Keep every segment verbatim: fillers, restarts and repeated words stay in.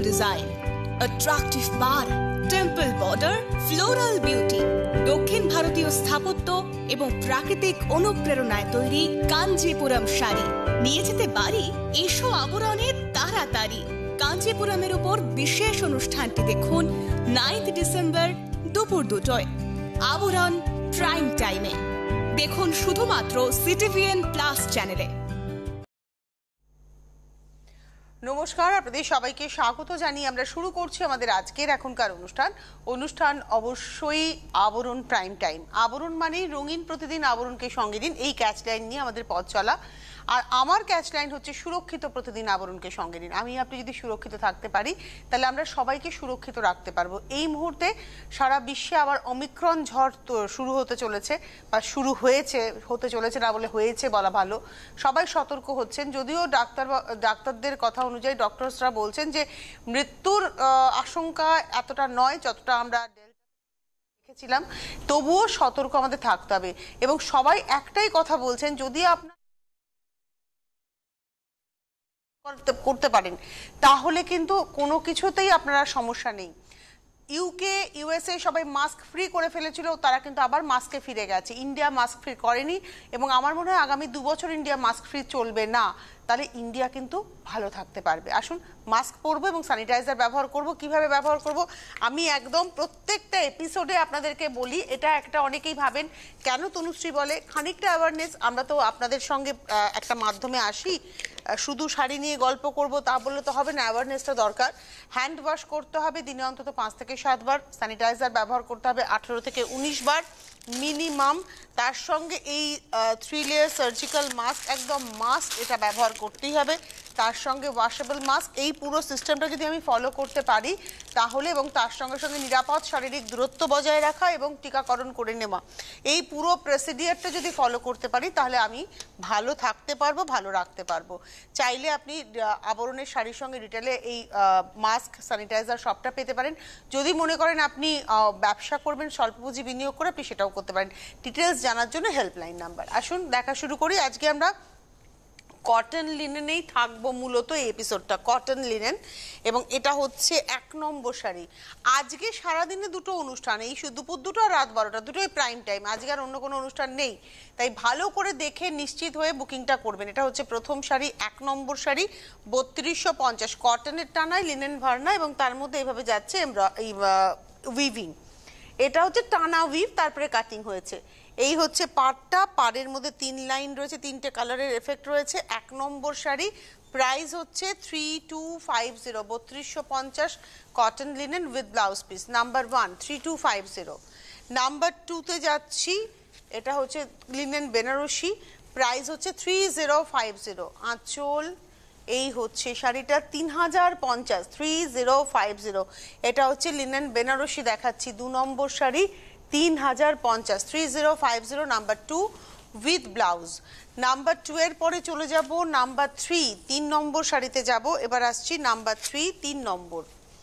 design, attractive bar, temple border, floral beauty, দক্ষিণ ভারতীয় স্থাপত্য এবং প্রাকৃতিক অনুপ্রেরণায় তৈরি কাঞ্জিপুরম শাড়ি নিয়ে যেতে পারি। এসো আবরণে তাড়াতাড়ি। কাঞ্জিপুরমের উপর বিশেষ অনুষ্ঠানটি দেখুন নাইন্থ ডিসেম্বর দুপুর দুটোয় আবরণ প্রাইম টাইমে। দেখুন শুধুমাত্র সিটিভিএন প্লাস চ্যানেলে। নমস্কার, আপনাদের সবাইকে স্বাগত জানিয়ে আমরা শুরু করছি আমাদের আজকের এখনকার অনুষ্ঠান। অনুষ্ঠান অবশ্যই আবরণ প্রাইম টাইম। আবরণ মানে রঙিন প্রতিদিন আবরণকে সঙ্গে দিন, এই ক্যাচ লাইন নিয়ে আমাদের পথ চলা। আর আমার ক্যাচ লাইন হচ্ছে সুরক্ষিত প্রতিদিন আবরণকে সঙ্গে দিন। আমি আপনি যদি সুরক্ষিত থাকতে পারি তাহলে আমরা সবাইকে সুরক্ষিত রাখতে পারবো। এই মুহূর্তে সারা বিশ্বে আবার অমিক্রন ঝড় শুরু হতে চলেছে, বা শুরু হয়েছে, হতে চলেছে না বলে হয়েছে বলা ভালো। সবাই সতর্ক হচ্ছেন, যদিও ডাক্তার ডাক্তারদের কথা অনুযায়ী ডক্টরসরা বলছেন যে মৃত্যুর আশঙ্কা এতটা নয় যতটা আমরা দেখেছিলাম, তবুও সতর্ক আমাদের থাকতে হবে। এবং সবাই একটাই কথা বলছেন, যদি আপনার করতে পারেন তাহলে কিন্তু কোনো কিছুতেই আপনারা সমস্যা নেই। ইউকে ইউএসএ সবাই মাস্ক ফ্রি করে ফেলেছিল, তারা কিন্তু আবার মাস্কে ফিরে গেছে। ইন্ডিয়া মাস্ক ফ্রি করেনি এবং আমার মনে হয় আগামী দু বছর ইন্ডিয়া মাস্ক ফ্রি চলবে না। তাহলে ইন্ডিয়া কিন্তু ভালো থাকতে পারবে। আসুন মাস্ক পরবো এবং স্যানিটাইজার ব্যবহার করব। কিভাবে ব্যবহার করব আমি একদম প্রত্যেকটা এপিসোডে আপনাদেরকে বলি। এটা একটা অনেকেই ভাবেন কেন তনুশ্রী বলে, খানিকটা অ্যাওয়ারনেস। আমরা তো আপনাদের সঙ্গে একটা মাধ্যমে আসি, শুধু শাড়ি নিয়ে গল্প করব তা বললে তো হবে না, অ্যাওয়ারনেসটা দরকার। হ্যান্ড ওয়াশ করতে হবে দিনে অন্তত পাঁচ থেকে সাতবার। স্যানিটাইজার ব্যবহার করতে হবে আঠেরো থেকে উনিশ বার মিনিমাম। তার সঙ্গে এই থ্রি লেয়ার সার্জিক্যাল মাস্ক একদম মাস্ক, এটা ব্যবহার করতেই হবে। তার সঙ্গে ওয়াশেবল মাস্ক। এই পুরো সিস্টেমটা যদি আমি ফলো করতে পারি তাহলে, এবং তার সঙ্গে সঙ্গে নিরাপদ শারীরিক দূরত্ব বজায় রাখা এবং টিকাকরণ করে নেওয়া, এই পুরো প্রসিডিয়ারটা যদি ফলো করতে পারি তাহলে আমি ভালো থাকতে পারবো, ভালো রাখতে পারবো। চাইলে আপনি আবরণের শাড়ির সঙ্গে রিটেলে এই মাস্ক, স্যানিটাইজার সবটা পেতে পারেন। যদি মনে করেন আপনি ব্যবসা করবেন স্বল্প পুঁজি বিনিয়োগ করে, আপনি সেটাও করতে পারেন। ডিটেলস জানার জন্য হেল্পলাইন নাম্বার। আসুন দেখা শুরু করি। আজকে আমরা কটন লিনেনেই থাকবো মূলত এই এপিসোডটা, কটন লিনেন। এবং এটা হচ্ছে এক নম্বর শাড়ি। আজকে সারাদিনে দুটো অনুষ্ঠান, এই দুপুর দুটো আর রাত বারোটা, দুটোই প্রাইম টাইম। আজকে আর অন্য কোনো অনুষ্ঠান নেই, তাই ভালো করে দেখে নিশ্চিত হয়ে বুকিংটা করবেন। এটা হচ্ছে প্রথম শাড়ি, এক নম্বর শাড়ি, বত্রিশশো পঞ্চাশ, কটনের টানায় লিনেন ভার্না, এবং তার মধ্যে এইভাবে যাচ্ছে এই উইভিং। এটা হচ্ছে টানা উইভ, তারপরে কাটিং হয়েছে। এই হচ্ছে পাড়টা, পাড়ের মধ্যে তিন লাইন রয়েছে, তিনটে কালারের এফেক্ট রয়েছে। এক নম্বর শাড়ি, প্রাইস হচ্ছে থ্রি টু ফাইভ জিরো, বত্রিশশো পঞ্চাশ, cotton linen with blouse piece. Number one three two five zero. Number টুতে যাচ্ছি, এটা হচ্ছে লিনেন বেনারসি, প্রাইস হচ্ছে থ্রি জিরো ফাইভ জিরো। আঁচল, এই হচ্ছে শাড়িটা তিন হাজার পঞ্চাশ, থ্রি জিরো ফাইভ জিরো। এটা হচ্ছে লিনেন বেনারসি দেখাচ্ছি, দু নম্বর শাড়ি, তিন হাজার পঞ্চাশ, three zero five zero, number two with blouse. Number two এর পরে চলে যাব নাম্বার থ্রি, তিন নম্বর শাড়িতে যাব। এবার আসছি নাম্বার থ্রি, তিন নম্বর।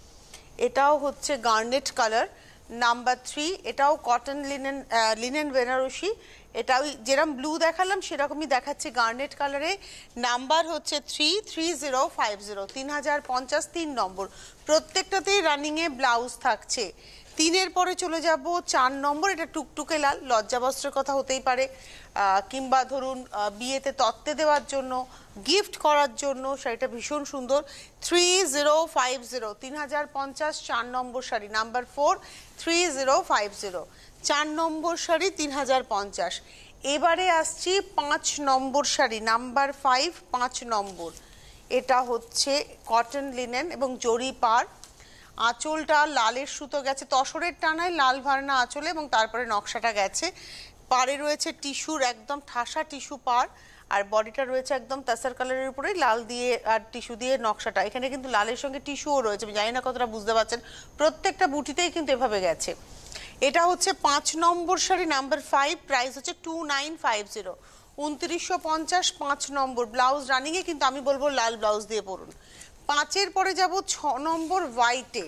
এটাও হচ্ছে গার্নেট কালার, নাম্বার থ্রি। এটাও কটন লিনেন লিনেন বেনারসি। এটাও যেরকম ব্লু দেখালাম সেরকমই দেখাচ্ছে গার্নেট কালারে। নাম্বার হচ্ছে three, three zero five zero, তিন হাজার পঞ্চাশ, তিন নম্বর। প্রত্যেকটাতেই রানিংয়ে ব্লাউজ থাকছে। তিনের পরে চলে যাব চার নম্বর। এটা টুকটুকে লাল, লজ্জাবস্ত্রের কথা হতেই পারে, কিংবা ধরুন বিয়েতে তত্ত্বে দেওয়ার জন্য, গিফট করার জন্য শাড়িটা ভীষণ সুন্দর। থ্রি জিরো ফাইভ জিরো, তিন হাজার পঞ্চাশ, চার নম্বর sari. Number four, three zero five zero, চার নম্বর শাড়ি, তিন হাজার পঞ্চাশ। এবারে আসছি পাঁচ নম্বর শাড়ি, নাম্বার ফাইভ, পাঁচ নম্বর। এটা হচ্ছে কটন লিনেন এবং জরি পাড়। আঁচলটা লালের সুতো গেছে, তসরের টানায় লাল ভার্না আঁচলে, এবং তারপরে নকশাটা গেছে। পাড়ে রয়েছে টিস্যুর একদম ঠাসা টিস্যু পাড়, আর বডিটা রয়েছে একদম তাসার কালারের উপরে লাল দিয়ে আর টিস্যু দিয়ে নকশাটা। এখানে কিন্তু লালের সঙ্গে টিস্যুও রয়েছে, আমি জানি না কতটা বুঝতে পারছেন। প্রত্যেকটা বুটিতেই কিন্তু এভাবে গেছে। এটা হচ্ছে পাঁচ নম্বর শাড়ি, নাম্বার ফাইভ, প্রাইস হচ্ছে টু নাইন ফাইভ জিরো, উনত্রিশশো পঞ্চাশ, পাঁচ নম্বর। ব্লাউজ রানিংয়ে, কিন্তু আমি বলবো লাল ব্লাউজ দিয়ে পরুন। পাঁচের পরে যাব ছ নম্বর হোয়াইটে,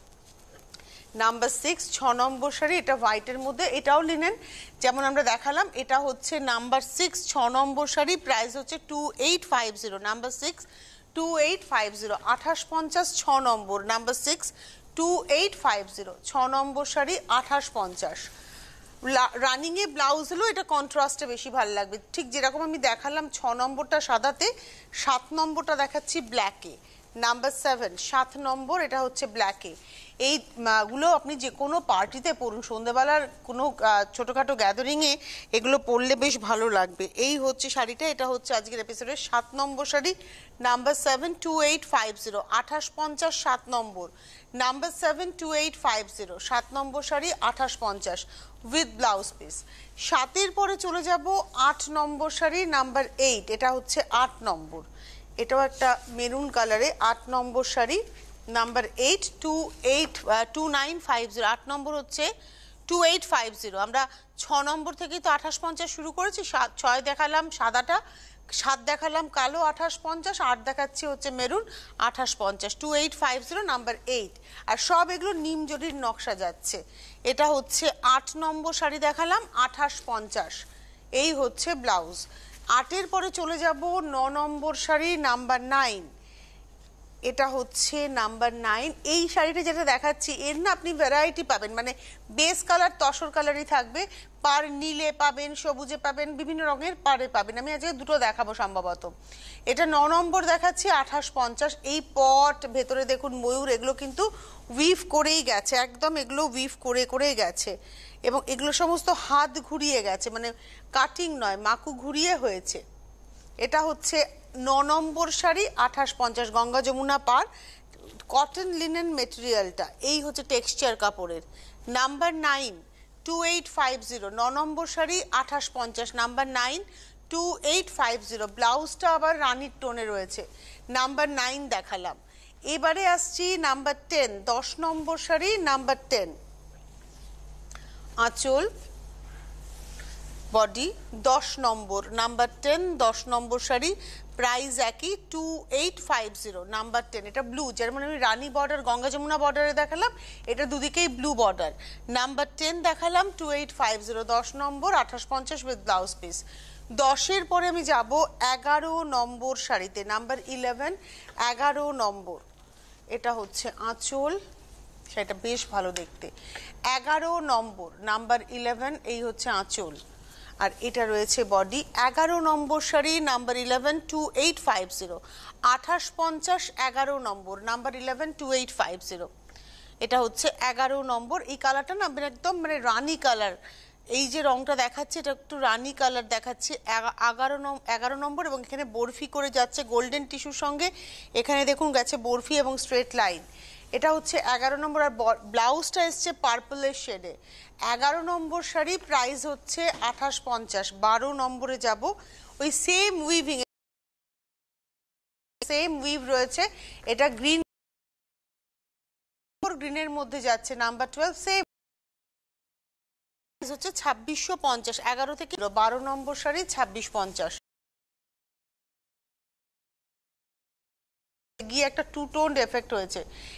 নাম্বার সিক্স, ছ নম্বর শাড়ি। এটা হোয়াইটের মধ্যে, এটাও লিনেন যেমন আমরা দেখালাম। এটা হচ্ছে নাম্বার সিক্স, ছ নম্বর শাড়ি, প্রাইস হচ্ছে two eight five zero, number six, two eight five zero আঠাশ পঞ্চাশ ছ নম্বর number six two eight five zero ছ নম্বর শাড়ি আঠাশ পঞ্চাশ। রানিং এ ব্লাউজ হলো এটা কন্ট্রাস্টে বেশি ভালো লাগবে, ঠিক যেরকম আমি দেখালাম ছ নম্বরটা সাদাতে, সাত নম্বরটা দেখাচ্ছি ব্ল্যাকে। নাম্বার সেভেন সাত নম্বর, এটা হচ্ছে ব্ল্যাকে। এইগুলো আপনি যে কোনো পার্টিতে পরুন, সন্ধ্যেবেলার কোনো ছোটোখাটো গ্যাদারিংয়ে এগুলো পরলে বেশ ভালো লাগবে। এই হচ্ছে শাড়িটা, এটা হচ্ছে আজকের এপিসোডের সাত নম্বর sari. Number seven two eight five zero আঠাশ পঞ্চাশ সাত নম্বর। Number seven two eight five zero সাত নম্বর শাড়ি আঠাশ পঞ্চাশ উইথ ব্লাউজ পিস। সাতের পরে চলে যাব আট নম্বর শাড়ি নাম্বার এইট, এটা হচ্ছে আট নম্বর, এটাও একটা মেরুন কালারে। আট নম্বর sari number eight two eight two nine five zero আট নম্বর হচ্ছে টু এইট ফাইভ জিরো। আমরা ছ নম্বর থেকেই তো আঠাশ পঞ্চাশ শুরু করেছি, সাত ছয় দেখালাম সাদাটা, সাত দেখালাম কালো আঠাশ পঞ্চাশ, আট দেখাচ্ছি হচ্ছে মেরুন আঠাশ পঞ্চাশ, two eight five zero number eight. আর সব এগুলো নিম জরির নকশা যাচ্ছে। এটা হচ্ছে আট নম্বর শাড়ি দেখালাম আঠাশ পঞ্চাশ, এই হচ্ছে ব্লাউজ। আটের পরে চলে যাব ন নম্বর শাড়ি নাম্বার নাইন, এটা হচ্ছে নাম্বার নাইন। এই শাড়িটা যেটা দেখাচ্ছি এর না আপনি ভ্যারাইটি পাবেন, মানে বেস কালার তসর কালারই থাকবে, পার নীলে পাবেন, সবুজে পাবেন, বিভিন্ন রঙের পারে পাবেন। আমি আজকে দুটো দেখাবো সম্ভবত। এটা ন নম্বর দেখাচ্ছি আঠাশ পঞ্চাশ। এই পট ভেতরে দেখুন ময়ূর, এগুলো কিন্তু উইভ করেই গেছে, একদম এগুলো উইভ করে করেই গেছে, এবং এগুলো সমস্ত হাত ঘুরিয়ে গেছে, মানে কাটিং নয়, মাকু ঘুরিয়ে হয়েছে। এটা হচ্ছে ন নম্বর শাড়ি আঠাশ পঞ্চাশ, গঙ্গা যমুনা পার, কটন লিনেন মেটেরিয়ালটা, এই হচ্ছে টেক্সচার কাপড়ের। Number nine two eight five zero ন নম্বর শাড়ি আঠাশ পঞ্চাশ, number nine two eight five zero. ব্লাউজটা আবার রানির টোনে রয়েছে। নাম্বার নাইন দেখালাম। এবারে আসছি নাম্বার টেন, দশ নম্বর শাড়ি নাম্বার টেন, আঁচল বডি দশ নম্বর, নাম্বার টেন দশ নম্বর শাড়ি, প্রাইস একই two eight five zero. Number ten, এটা ব্লু, যেমন আমি রানী বর্ডার গঙ্গা যমুনা বর্ডারে দেখালাম, এটা দুদিকেই ব্লু বর্ডার। নাম্বার টেন দেখালাম টু এইট ফাইভ জিরো, দশ নম্বর আঠাশ পঞ্চাশ উইথ ব্লাউজ পিস। দশের পরে আমি যাব এগারো নম্বর শাড়িতে, নাম্বার ইলেভেন, এগারো নম্বর, এটা হচ্ছে আঁচল, সেটা বেশ ভালো দেখতে। এগারো নম্বর নাম্বার ইলেভেন, এই হচ্ছে আঁচল, আর এটা রয়েছে বডি। এগারো নম্বর sari number eleven two eight five zero, আঠাশ পঞ্চাশ এগারো নম্বর, number eleven two eight five zero, এটা হচ্ছে এগারো নম্বর। এই কালারটা না একদম মানে রানী কালার, এই যে রংটা দেখাচ্ছে এটা একটু রানী কালার দেখাচ্ছে। এগারো এগারো নম্বর, এবং এখানে বরফি করে যাচ্ছে গোল্ডেন টিস্যুর সঙ্গে, এখানে দেখুন গেছে বরফি এবং স্ট্রেট লাইন। এটা হচ্ছে এগারো নম্বর, আর ব্লাউজটা এসছে পার্পলের শেডে। এগারো নম্বর শাড়ি, প্রাইস হচ্ছে আঠাশ পঞ্চাশ। বারো নম্বরে যাব, ওই সেম উইভিং, সেম উইভ রয়েছে, এটা গ্রিন গ্রিনের মধ্যে যাচ্ছে। নাম্বার টুয়েলভ, সেম হচ্ছে ছাব্বিশশো পঞ্চাশ। এগারো থেকে বারো নম্বর শাড়ি ছাব্বিশ পঞ্চাশ, গিয়ে একটা টু টোন এফেক্ট হয়েছে।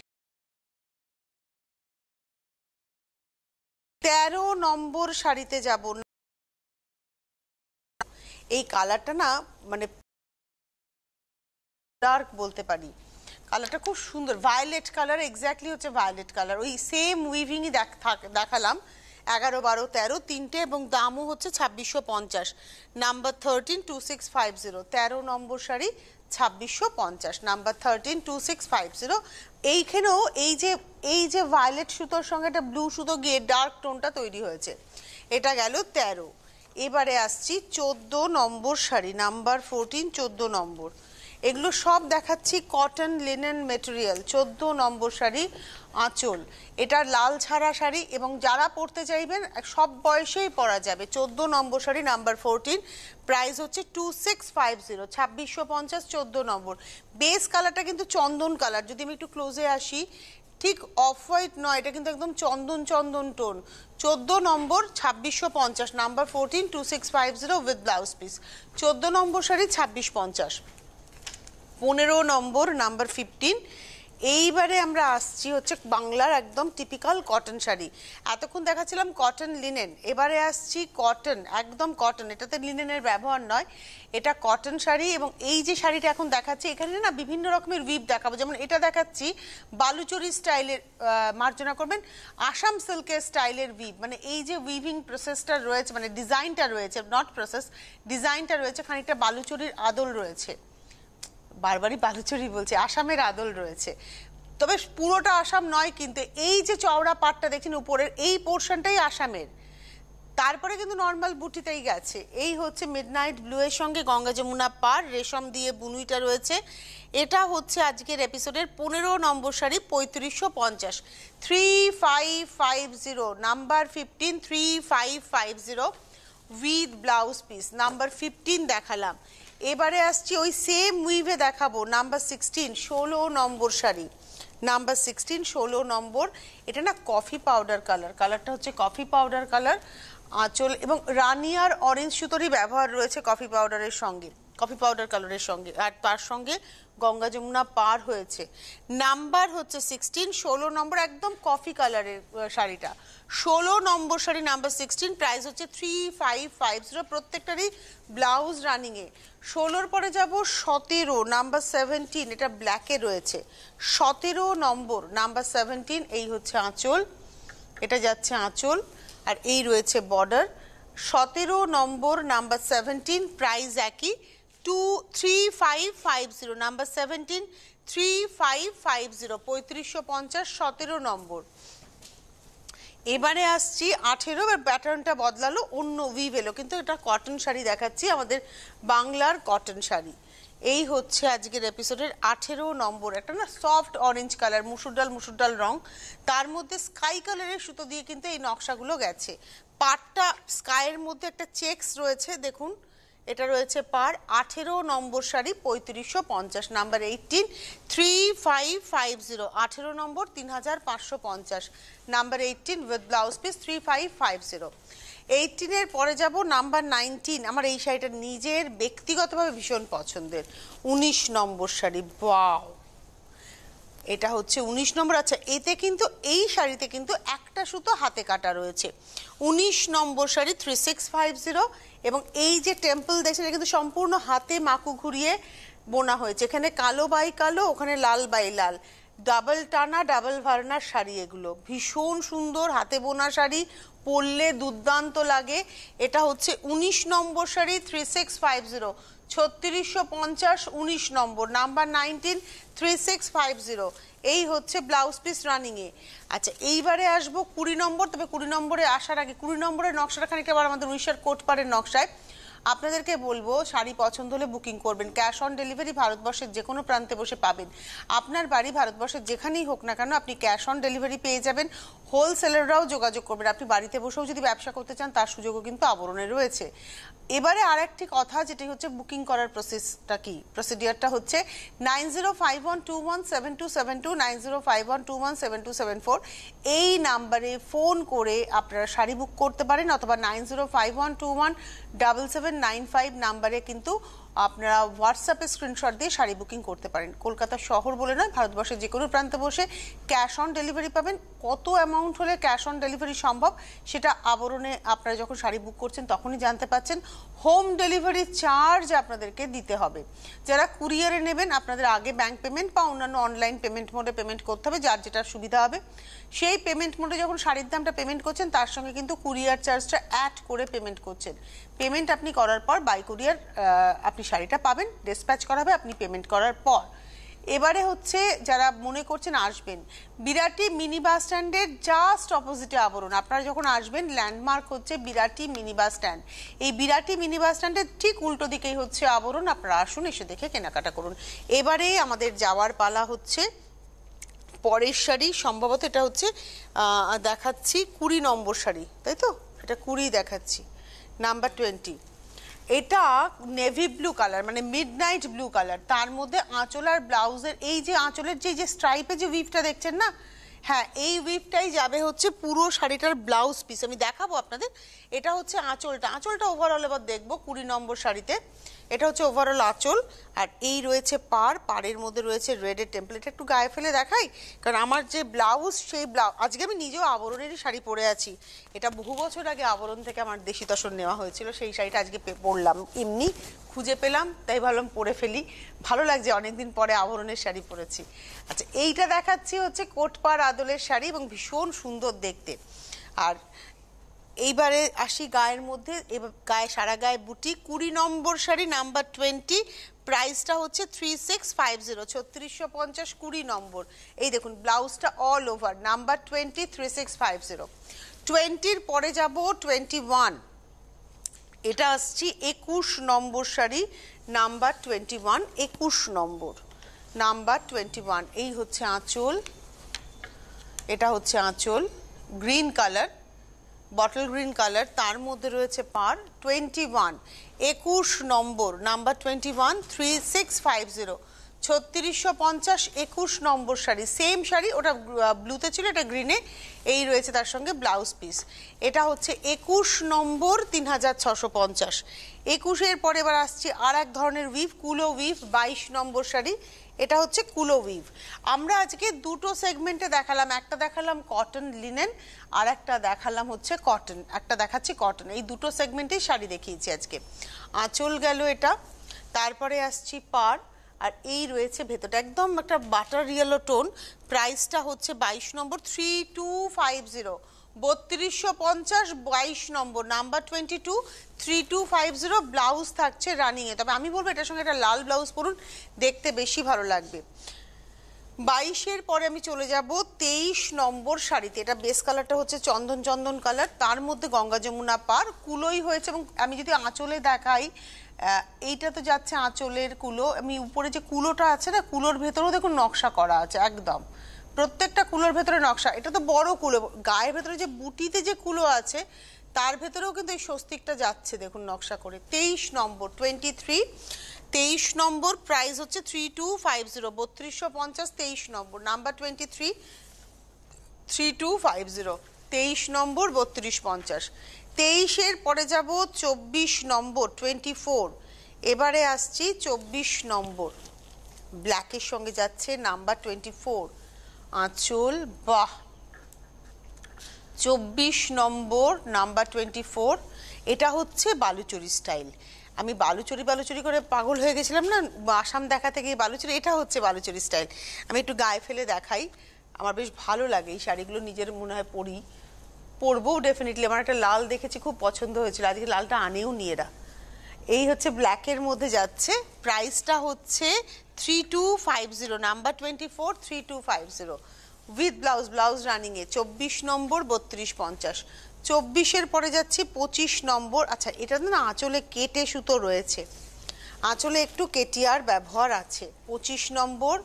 তেরো নম্বর শাড়িতে যাব, এই কালারটা না মানে ডার্ক বলতে পারি, কালারটা খুব সুন্দর, ভায়োলেট কালার, এক্স্যাক্টলি হচ্ছে ভায়োলেট কালার। ওই সেম উইভিংই দেখালাম এগারো বারো তেরো তিনটে, এবং দামও হচ্ছে ছাব্বিশশো পঞ্চাশ। Number thirteen two six five zero, তেরো নম্বর শাড়ি ছাব্বিশশো পঞ্চাশ, number thirteen two six five zero. এইখানেও এই যে এই যে ভায়োলেট সুতোর সঙ্গে একটা ব্লু সুতো গিয়ে ডার্ক টোনটা তৈরি হয়েছে, এটা গেল তেরো। এবারে আসছি চোদ্দ নম্বর শাড়ি নাম্বার ফোরটিন, চোদ্দ নম্বর, এগুলো সব দেখাচ্ছি কটন লিনেন মেটেরিয়াল। চোদ্দ নম্বর শাড়ি আঁচল, এটা লাল ছাড়া শাড়ি, এবং যারা পরতে চাইবেন সব বয়সেই পরা যাবে। চোদ্দ নম্বর শাড়ি নাম্বার ফোরটিন, প্রাইস হচ্ছে টু সিক্স ফাইভ জিরো, ছাব্বিশশো পঞ্চাশ। চোদ্দ নম্বর, বেস কালারটা কিন্তু চন্দন কালার, যদি আমি একটু ক্লোজে আসি, ঠিক অফ হোয়াইট নয়, এটা কিন্তু একদম চন্দন চন্দন টোন। চোদ্দ নম্বর ছাব্বিশশো পঞ্চাশ, number fourteen two six five zero with blouse piece. চোদ্দ নম্বর শাড়ি ছাব্বিশ পঞ্চাশ। পনেরো নম্বর নাম্বার ফিফটিন, এইবারে আমরা আসছি হচ্ছে বাংলার একদম টিপিক্যাল কটন শাড়ি। এতক্ষণ দেখাচ্ছিলাম কটন লিনেন, এবারে আসছি কটন, একদম কটন, এটাতে লিনেনের ব্যবহার নয়, এটা কটন শাড়ি। এবং এই যে শাড়িটা এখন দেখাচ্ছি এখানে না বিভিন্ন রকমের উইভ দেখাবো, যেমন এটা দেখাচ্ছি বালুচরি স্টাইলের, মার্জনা করবেন, আসাম সিল্কের স্টাইলের উইভ, মানে এই যে উইভিং প্রসেসটা রয়েছে, মানে ডিজাইনটা রয়েছে, নট প্রসেস, ডিজাইনটা রয়েছে, খানিকটা বালুচরির আদল রয়েছে, বারবারই বালুচরি বলছে, আসামের আদল রয়েছে, তবে পুরোটা আসাম নয় কিন্তু। এই যে চওড়া পাটটা দেখছেন উপরের এই পোর্শনটাই আসামের, তারপরে কিন্তু নর্মাল বুটিতেই গেছে। এই হচ্ছে মিডনাইট ব্লু এর সঙ্গে গঙ্গা যমুনা পার, রেশম দিয়ে বুনুইটা রয়েছে। এটা হচ্ছে আজকের এপিসোডের পনেরো নম্বর শাড়ি, পঁয়ত্রিশশো পঞ্চাশ, three five five zero, number fifteen, three five five zero with blouse piece, number fifteen দেখালাম। এবারে আসছি ওই সেম উইভে দেখাবো নাম্বার সিক্সটিন, ষোলো নম্বর শাড়ি, নাম্বার সিক্সটিন, ষোলো নম্বর। এটা না কফি পাউডার কালার, কালারটা হচ্ছে কফি পাউডার কালার, আঁচল এবং রানিয়ার অরেঞ্জ সুতোরই ব্যবহার রয়েছে কফি পাউডারের সঙ্গে, কফি পাউডার কালারের সঙ্গে, আর তার সঙ্গে গঙ্গা যমুনা পার হয়েছে। নাম্বার হচ্ছে সিক্সটিন, ষোলো নম্বর, একদম কফি কালারের শাড়িটা, ষোলো নম্বর শাড়ি নাম্বার সিক্সটিন, প্রাইস হচ্ছে থ্রি ফাইভ ফাইভ জিরো, প্রত্যেকটারই ব্লাউজ রানিংয়ে। ষোলোর পরে যাব সতেরো, নাম্বার সেভেন্টিন, এটা ব্ল্যাকে রয়েছে, সতেরো নম্বর নাম্বার সেভেন্টিন, এই হচ্ছে আঁচল, এটা যাচ্ছে আঁচল, আর এই রয়েছে বর্ডার। সতেরো নম্বর নাম্বার সেভেন্টিন, প্রাইস একই, two three five five zero, number seventeen, three five five zero, পঁয়ত্রিশশো পঞ্চাশ, সতেরো নম্বর। এবারে আসছি আঠেরো, এবার প্যাটার্নটা বদলালো, অন্য উইভ এলো, কিন্তু এটা কটন শাড়ি দেখাচ্ছি, আমাদের বাংলার কটন শাড়ি। এই হচ্ছে আজকের এপিসোডের আঠেরো নম্বর, একটা না সফট অরেঞ্জ কালার, মুসুর ডাল মুসুর ডাল রং, তার মধ্যে স্কাই কালারের সুতো দিয়ে কিন্তু এই নকশাগুলো গেছে। পাটটা স্কাইয়ের মধ্যে একটা চেকস রয়েছে, দেখুন এটা রয়েছে পার, আঠেরো নম্বর শাড়ি, পঁয়ত্রিশশো পঞ্চাশ, number eighteen, three five five zero, আঠেরো নম্বর, তিন হাজার পাঁচশো পঞ্চাশ, number eighteen with blouse piece, three five five zero. এইটিনের পরে যাব নাম্বার নাইনটিন, আমার এই শাড়িটা নিজের ব্যক্তিগতভাবে ভীষণ পছন্দের, উনিশ নম্বর শাড়ি, ওয়াও, এটা হচ্ছে উনিশ নম্বর। আচ্ছা, এতে কিন্তু এই শাড়িতে কিন্তু একটা সুতো হাতে কাটা রয়েছে, উনিশ নম্বর sari, three six five zero, এবং এই যে টেম্পল দেখছেন এটা কিন্তু সম্পূর্ণ হাতে মাকু ঘুরিয়ে বোনা হয়েছে, এখানে কালো বাই কালো, ওখানে লাল বাই লাল, ডাবল টানা ডাবল ভার্নার শাড়ি, এগুলো ভীষণ সুন্দর হাতে বোনা শাড়ি, পরলে দুর্দান্ত লাগে। এটা হচ্ছে উনিশ নম্বর sari, three six five zero, ছত্রিশশো পঞ্চাশ, উনিশ নম্বর, number nineteen, three six five zero, এই হচ্ছে ব্লাউজ পিস রানিংয়ে। আচ্ছা, এইবারে আসবো কুড়ি নম্বর, তবে কুড়ি নম্বরে আসার আগে কুড়ি নম্বরের নকশাটা খানিকটা আবার আমাদের উড়িষ্যার কোটপাড়ের নকশায়। আপনাদেরকে বলবো শাড়ি পছন্দ হলে বুকিং করবেন, ক্যাশ অন ডেলিভারি ভারতবর্ষের যে কোনো প্রান্তে বসে পাবেন, আপনার বাড়ি ভারতবর্ষের যেখানেই হোক না কেন আপনি ক্যাশ অন ডেলিভারি পেয়ে যাবেন। হোলসেলাররাও যোগাযোগ করবেন, আপনি বাড়িতে বসেও যদি ব্যবসা করতে চান তার সুযোগও কিন্তু আবরণে রয়েছে। এবারে আর একটি কথা, যেটি হচ্ছে বুকিং করার প্রসেসটা কি, প্রসিডিওরটা হচ্ছে nine zero five one two one seven two seven two, nine zero five one two one seven two seven four, এই নাম্বারে ফোন করে আপনারা শাড়ি বুক করতে পারেন, অথবা nine zero five one two one double seven nine five নাম্বারে কিন্তু আপনারা হোয়াটসঅ্যাপে স্ক্রিনশট দিয়ে শাড়ি বুকিং করতে পারেন। কলকাতা শহর বলে নয়, ভারতবর্ষের যে কোনো প্রান্তে বসে ক্যাশ অন ডেলিভারি পাবেন। কত অ্যামাউন্ট হলে ক্যাশ অন ডেলিভারি সম্ভব সেটা আবরণে আপনারা যখন শাড়ি বুক করছেন তখনই জানতে পাচ্ছেন। হোম ডেলিভারি চার্জ আপনাদেরকে দিতে হবে। যারা কুরিয়ারে নেবেন আপনাদের আগে ব্যাংক পেমেন্ট বা অন্যান্য অনলাইন পেমেন্ট মোডে পেমেন্ট করতে হবে, যার যেটা সুবিধা হবে। সেই পেমেন্ট মোডে যখন শাড়ির দামটা পেমেন্ট করছেন তার সঙ্গে কিন্তু কুরিয়ার চার্জটা অ্যাড করে পেমেন্ট করছেন। পেমেন্ট আপনি করার পর বাই কুরিয়ার আপনি শাড়িটা পাবেন, ডিসপ্যাচ করা হবে আপনি পেমেন্ট করার পর। এবারে হচ্ছে যারা মনে করছেন আসবেন, বিরাটি মিনি বাস স্ট্যান্ডের জাস্ট অপোজিটে আবরণ। আপনারা যখন আসবেন ল্যান্ডমার্ক হচ্ছে বিরাটি মিনি বাস স্ট্যান্ড, এই বিরাটি মিনি বাস স্ট্যান্ডের ঠিক উল্টো দিকেই হচ্ছে আবরণ। আপনারা আসুন, এসে দেখে কেনাকাটা করুন। এবারে আমাদের যাওয়ার পালা হচ্ছে পরের শাড়ি, সম্ভবত এটা হচ্ছে দেখাচ্ছি কুড়ি নম্বর শাড়ি, তাই তো? এটা কুড়ি দেখাচ্ছি, নাম্বার টোয়েন্টি। এটা নেভি ব্লু কালার, মানে মিডনাইট ব্লু কালার, তার মধ্যে আঁচল আর ব্লাউজের এই যে আঁচলের যে যে স্ট্রাইপে যে উইভটা দেখছেন না, হ্যাঁ এই উইভটাই যাবে হচ্ছে পুরো শাড়িটার ব্লাউজ পিস। আমি দেখাবো আপনাদের। এটা হচ্ছে আঁচলটা, আঁচলটা ওভারঅল এবার দেখবো কুড়ি নম্বর শাড়িতে। এটা হচ্ছে ওভারঅল আঁচল, আর এই রয়েছে পার, পাড়ের মধ্যে রয়েছে রেডের টেম্পল। এটা একটু গায়ে ফেলে দেখাই, কারণ আমার যে ব্লাউজ সেই ব্লাউজ, আজকে আমি নিজেও আবরণেরই শাড়ি পরে আছি। এটা বহু বছর আগে আবরণ থেকে আমার দেশি তসর নেওয়া হয়েছিল, সেই শাড়িটা আজকে পরলাম, এমনি খুঁজে পেলাম তাই ভাবলাম পরে ফেলি, ভালো লাগছে অনেকদিন পরে আবরণের শাড়ি পরেছি। আচ্ছা, এইটা দেখাচ্ছি হচ্ছে কোটপাড় আদলের শাড়ি এবং ভীষণ সুন্দর দেখতে। আর এইবারে আসি গায়ের মধ্যে, এবার গায়ে সারা গায়ে বুটি, কুড়ি নম্বর শাড়ি নাম্বার টোয়েন্টি, প্রাইসটা হচ্ছে থ্রি সিক্স ফাইভ জিরো, ছত্রিশশো পঞ্চাশ, কুড়ি নম্বর। এই দেখুন ব্লাউজটা all over, number twenty, three six five zero. টোয়েন্টির পরে যাব টোয়েন্টি ওয়ান, এটা আসছি একুশ নম্বর শাড়ি নাম্বার টোয়েন্টি ওয়ান, একুশ নম্বর নাম্বার টোয়েন্টি ওয়ান। এই হচ্ছে আঁচল, এটা হচ্ছে আঁচল, green colour, bottle green colour, তার মধ্যে রয়েছে পার, টোয়েন্টি ওয়ান, একুশ নম্বর number twenty one, three six five zero, ছত্রিশশো পঞ্চাশ, একুশ নম্বর শাড়ি, সেম শাড়ি, ওটা ব্লুতে ছিল, এটা গ্রিনে, এই রয়েছে তার সঙ্গে ব্লাউজ পিস। এটা হচ্ছে একুশ নম্বর, তিন হাজার ছশো পঞ্চাশ। একুশের পরে এবার আসছি আর এক ধরনের উইভ, কুলো উইভ, বাইশ নম্বর শাড়ি, এটা হচ্ছে কুলো উইভ। আমরা আজকে দুটো সেগমেন্টে দেখালাম, একটা দেখালাম কটন লিনেন, আর একটা দেখালাম হচ্ছে কটন, একটা দেখাচ্ছি কটন, এই দুটো সেগমেন্টেই শাড়ি দেখিয়েছি আজকে। আঁচল গেল এটা, তারপরে আসছি পার, আর এই রয়েছে ভেতরটা একদম একটা বাটার ইয়েলো টোন, প্রাইসটা হচ্ছে বাইশ নম্বর, থ্রি টু ফাইভ জিরো, বত্রিশশো পঞ্চাশ, বাইশ নম্বর number twenty two, three two five zero. Blouse থাকছে রানিংয়ে, তবে আমি বলবো এটার সঙ্গে একটা লাল ব্লাউজ পরুন, দেখতে বেশি ভালো লাগবে। বাইশের পরে আমি চলে যাব তেইশ নম্বর শাড়িতে, এটা বেস কালারটা হচ্ছে চন্দন চন্দন কালার, তার মধ্যে গঙ্গা যমুনা পার, কুলোই হয়েছে, এবং আমি যদি আঁচলে দেখাই, এইটা তো যাচ্ছে আঁচলের কুলো, আমি উপরে যে কুলোটা আছে না, কুলোর ভেতরেও দেখুন নকশা করা আছে, একদম প্রত্যেকটা কুলোর ভেতরে নকশা। এটা তো বড় কুলো, গায়ের ভেতরে যে বুটিতে যে কুলো আছে তার ভেতরেও কিন্তু এই স্বস্তিকটা যাচ্ছে, দেখুন নকশা করে। তেইশ নম্বর, টোয়েন্টি থ্রি, তেইশ নম্বর, প্রাইস হচ্ছে থ্রি টু ফাইভ জিরো, বত্রিশশো পঞ্চাশ, তেইশ নম্বর number twenty three, three two five zero, তেইশ নম্বর, বত্রিশ পঞ্চাশ। তেইশের পরে যাব চব্বিশ নম্বর, টোয়েন্টি ফোর, এবারে আসছি চব্বিশ নম্বর, ব্ল্যাকের সঙ্গে যাচ্ছে নাম্বার টোয়েন্টি ফোর, আঁচল, বাহ, চব্বিশ নম্বর নাম্বার টোয়েন্টি ফোর, এটা হচ্ছে বালুচরি স্টাইল। আমি বালুচরি বালুচরি করে পাগল হয়ে গেছিলাম না আসাম দেখাতে গিয়ে, বালুচরি, এটা হচ্ছে বালুচরি স্টাইল। আমি একটু গায়ে ফেলে দেখাই, আমার বেশ ভালো লাগে এই শাড়িগুলো, নিজের মনে হয় পরি, পরবও ডেফিনেটলি। আমার একটা লাল দেখেছি, খুব পছন্দ হয়েছিল, আজকে লালটা আনেও নি এরা। এই হচ্ছে ব্ল্যাকের মধ্যে যাচ্ছে, প্রাইসটা হচ্ছে three two five zero, number twenty four, three two five zero, with blouse, blouse রানিংয়ে, চব্বিশ নম্বর, বত্রিশ পঞ্চাশ। চব্বিশের পরে যাচ্ছি পঁচিশ নম্বর, আচ্ছা এটা না আঁচলে কেটে সুতো রয়েছে, আঁচলে একটু কেটিয়ার ব্যবহার আছে। পঁচিশ নম্বর,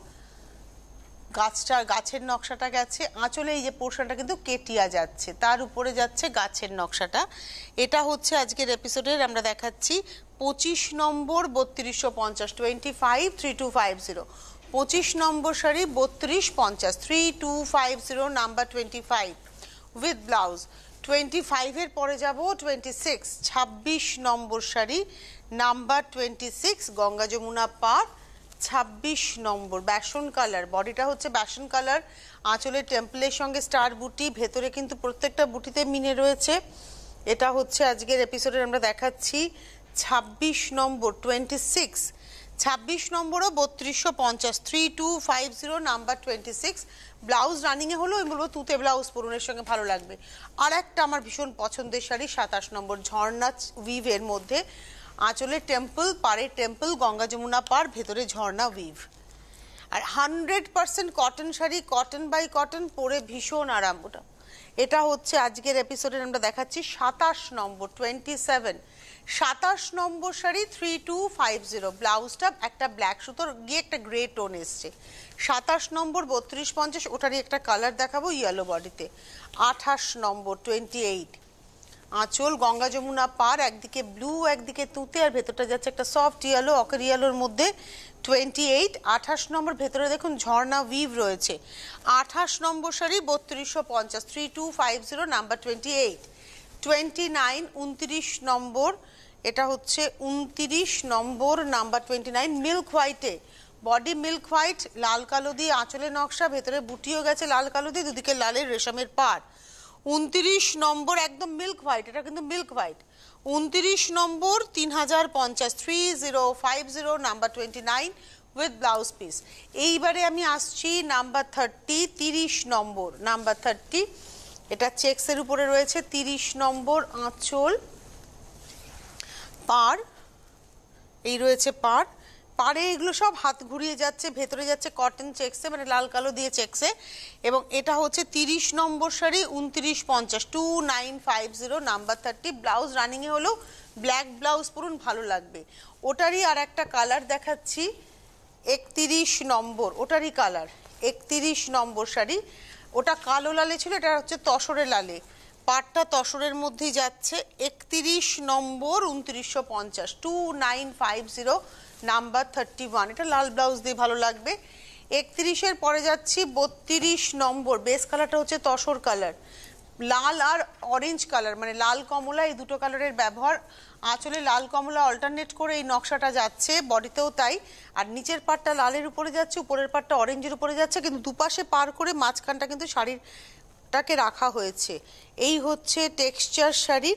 গাছটা, গাছের নকশাটা গেছে, আঁচলে এই যে পোর্শনটা কিন্তু কেটিয়া যাচ্ছে, তার উপরে যাচ্ছে গাছের নকশাটা। এটা হচ্ছে আজকের এপিসোডের আমরা দেখাচ্ছি পঁচিশ নম্বর, বত্রিশশো পঞ্চাশ, twenty five, three two five zero, পঁচিশ নম্বর শাড়ি, বত্রিশ পঞ্চাশ, three two five zero, number twenty five, with blouse. Twenty ফাইভের পরে যাব টোয়েন্টি সিক্স, ছাব্বিশ নম্বর sari number twenty six, Ganga Jamuna পার, ছাব্বিশ নম্বর, ব্যাসন কালার, বডিটা হচ্ছে ব্যাসন কালার, আঁচলের টেম্পলের সঙ্গে স্টার বুটি, ভেতরে কিন্তু প্রত্যেকটা বুটিতে মিনে রয়েছে। এটা হচ্ছে আজকের এপিসোডে আমরা দেখাচ্ছি ছাব্বিশ নম্বর, টোয়েন্টি সিক্স, ছাব্বিশ নম্বরও বত্রিশশো পঞ্চাশ, three two five zero, number twenty six. Blouse রানিংয়ে হলো, আমি বলবো তুতে ব্লাউজ পরুনের সঙ্গে ভালো লাগবে। আর একটা আমার ভীষণ পছন্দের শাড়ি, সাতাশ নম্বর, ঝর্ণা উইভের মধ্যে, আঁচলের টেম্পল, পাড়ের টেম্পল, গঙ্গা যমুনা পার, ভেতরে ঝর্ণা উইভ, আর hundred percent cotton sari, cotton by cotton, পরে ভীষণ আরাম। ওটা এটা হচ্ছে আজকের এপিসোডে আমরা দেখাচ্ছি সাতাশ নম্বর, টোয়েন্টি সেভেন, সাতাশ নম্বর sari, three two five zero, ব্লাউজটা একটা ব্ল্যাক সুতোর গিয়ে একটা গ্রে টোন এসছে। সাতাশ নম্বর, বত্রিশ পঞ্চাশ, ওটারই একটা কালার দেখাবো ইয়েলো বডিতে। আঠাশ নম্বর, টোয়েন্টি এইট, আঁচল, গঙ্গা যমুনা পার, একদিকে ব্লু একদিকে তুতে, আর ভেতরটা যাচ্ছে একটা সফট ইয়েলো, অকার ইয়েলোর মধ্যে, টোয়েন্টি এইট। আঠাশ নম্বর, ভেতরে দেখুন ঝর্ণা উইভ রয়েছে। আঠাশ নম্বর শাড়ি, বত্রিশশো পঞ্চাশ, three two five zero, number twenty eight. Twenty nine, উনত্রিশ নম্বর, এটা হচ্ছে উনত্রিশ নম্বর, নাম্বার টোয়েন্টি নাইন, মিল্ক হোয়াইটে, বডি মিল্ক হোয়াইট, লাল কালো দিয়ে আঁচলে নকশা, ভেতরে বুটিও গেছে লাল কালো দিয়ে, দুদিকে লালের রেশমের পাড়। উনত্রিশ নম্বর, একদম মিল্ক হোয়াইট, এটা কিন্তু মিল্ক হোয়াইট। উনত্রিশ নম্বর, তিন হাজার পঞ্চাশ, three zero five zero, number twenty nine with blouse piece. এইবারে আমি আসছি নাম্বার থার্টি, তিরিশ নম্বর, নাম্বার থার্টি, এটা চেক্সের উপরে রয়েছে, তিরিশ নম্বর, আঁচল, পাড়, এই রয়েছে পাড়, পাড়ে এগুলো সব হাত ঘুরিয়ে যাচ্ছে, ভেতরে যাচ্ছে কটন চেক্সে, মানে লাল কালো দিয়ে চেক্সে। এবং এটা হচ্ছে তিরিশ নম্বর শাড়ি, উনত্রিশ পঞ্চাশ, two nine five zero, number thirty. Blouse রানিংয়ে হলেও ব্ল্যাক ব্লাউজ পরুন, ভালো লাগবে। ওটারই আর একটা কালার দেখাচ্ছি, একত্রিশ নম্বর, ওটারই কালার, একত্রিশ নম্বর শাড়ি, ওটা কালো লালে ছিল, এটা হচ্ছে তসরে লালে, পাটটা তসরের মধ্যেই যাচ্ছে। একত্রিশ নম্বর, উনত্রিশশো পঞ্চাশ, two nine five zero, number thirty one, এটা লাল ব্লাউজ দিয়ে ভালো লাগবে। একত্রিশের পরে যাচ্ছি বত্রিশ নম্বর, বেস কালারটা হচ্ছে তসর কালার, লাল আর অরেঞ্জ কালার, মানে লাল কমলা, এই দুটো কালারের ব্যবহার। আঁচলে লাল কমলা অল্টারনেট করে এই নকশাটা যাচ্ছে, বডিতেও তাই। আর নিচের পাটটা লালের উপরে যাচ্ছে, উপরের পাটটা অরেঞ্জের উপরে যাচ্ছে, কিন্তু দুপাশে পার করে মাঝখানটা কিন্তু শাড়িরটাকে রাখা হয়েছে। এই হচ্ছে টেক্সচার শাড়ির।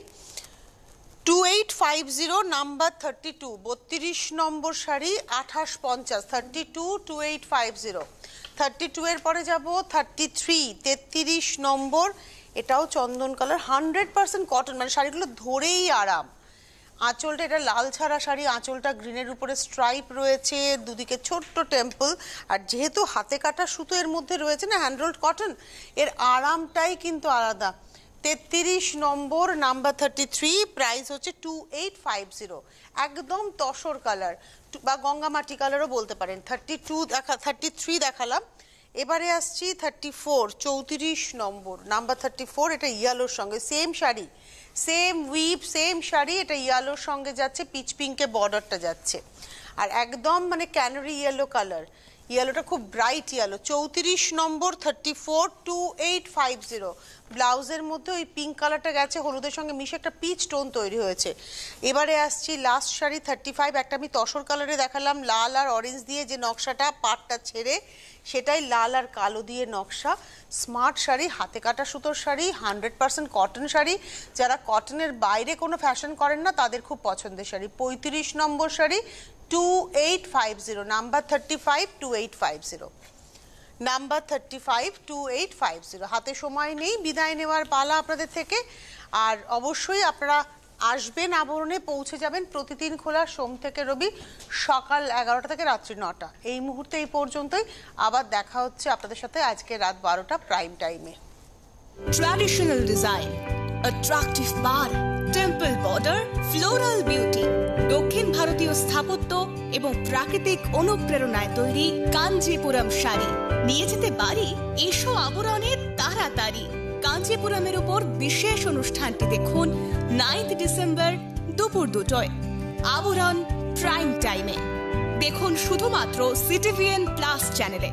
Two eight five zero, number thirty two, বত্রিশ নম্বর শাড়ি, আঠাশ পঞ্চাশ, thirty two, two eight five zero. Thirty two এর পরে যাব থার্টি থ্রি, তেত্রিশ নম্বর, এটাও চন্দন কালার, হান্ড্রেড পার্সেন্ট কটন, মানে শাড়িগুলো ধরেই আরাম। আঁচলটা, এটা লাল ছাড়া শাড়ি, আঁচলটা গ্রিনের উপরে স্ট্রাইপ রয়েছে, দুদিকে ছোট্ট টেম্পল, আর যেহেতু হাতে কাটা সুতো এর মধ্যে রয়েছে না, হ্যান্ডরোল্ড কটন, এর আরামটাই কিন্তু আলাদা। তেত্রিশ নম্বর, নাম্বার থার্টি থ্রি, প্রাইস হচ্ছে টু এইট ফাইভ জিরো, একদম তসর কালার বা গঙ্গামাটি কালারও বলতে পারেন। থার্টি টু দেখা, থার্টি থ্রি দেখালাম, এবারে আসছি থার্টি ফোর, চৌত্রিশ নম্বর, নাম্বার থার্টি ফোর, এটা ইয়ালোর সঙ্গে same sari, same weave, same sari, এটা ইয়ালোর সঙ্গে যাচ্ছে, পিচ পিঙ্কে বর্ডারটা যাচ্ছে, আর একদম মানে ক্যানারি ইয়েলো কালার, ইয়েলোটা খুব ব্রাইট ইয়েলো। চৌত্রিশ নম্বর, thirty four, two eight five zero, ব্লাউজের মধ্যে ওই পিঙ্ক কালারটা গেছে, হলুদের সঙ্গে মিশে একটা পিচ টোন তৈরি হয়েছে। এবারে আসছি লাস্ট শাড়ি থার্টি ফাইভ, একটা আমি তসর কালারে দেখালাম, লাল আর অরেঞ্জ দিয়ে যে নকশাটা, পাটটা ছেড়ে সেটাই লাল আর কালো দিয়ে নকশা। স্মার্ট শাড়ি, হাতে কাটা সুতোর sari, hundred percent cotton sari, যারা কটনের বাইরে কোনো ফ্যাশন করেন না তাদের খুব পছন্দের শাড়ি। পঁয়ত্রিশ নম্বর sari, two eight five zero, number thirty five, two eight five zero, number thirty five, two eight five zero. হাতে সময় নেই, বিদায় নেওয়ার পালা আপনাদের থেকে। আর অবশ্যই আপনারা আসবেন, আবরণে পৌঁছে যাবেন, প্রতিদিন খোলা সোম থেকে রবি, সকাল এগারোটা থেকে রাত্রি নটা। এই মুহূর্তে এই পর্যন্তই, আবার দেখা হচ্ছে আপনাদের সাথে আজকে রাত বারোটা প্রাইম টাইমে। Traditional design, attractive bar, temple border, floral beauty, দক্ষিণ ভারতীয় স্থাপত্য এবং প্রাকৃতিক অনুপ্রেরণায় তৈরি কাঞ্জিপুরম শাড়ি নিয়ে যেতে পারি। এসো আবরণে তাড়াতাড়ি। কাঞ্জিপুরমের উপর বিশেষ অনুষ্ঠানটি দেখুন নাইন্থ ডিসেম্বর দুপুর দুটোয়, আবরণ প্রাইম টাইমে। দেখুন শুধুমাত্র সিটিভিএন প্লাস চ্যানেলে।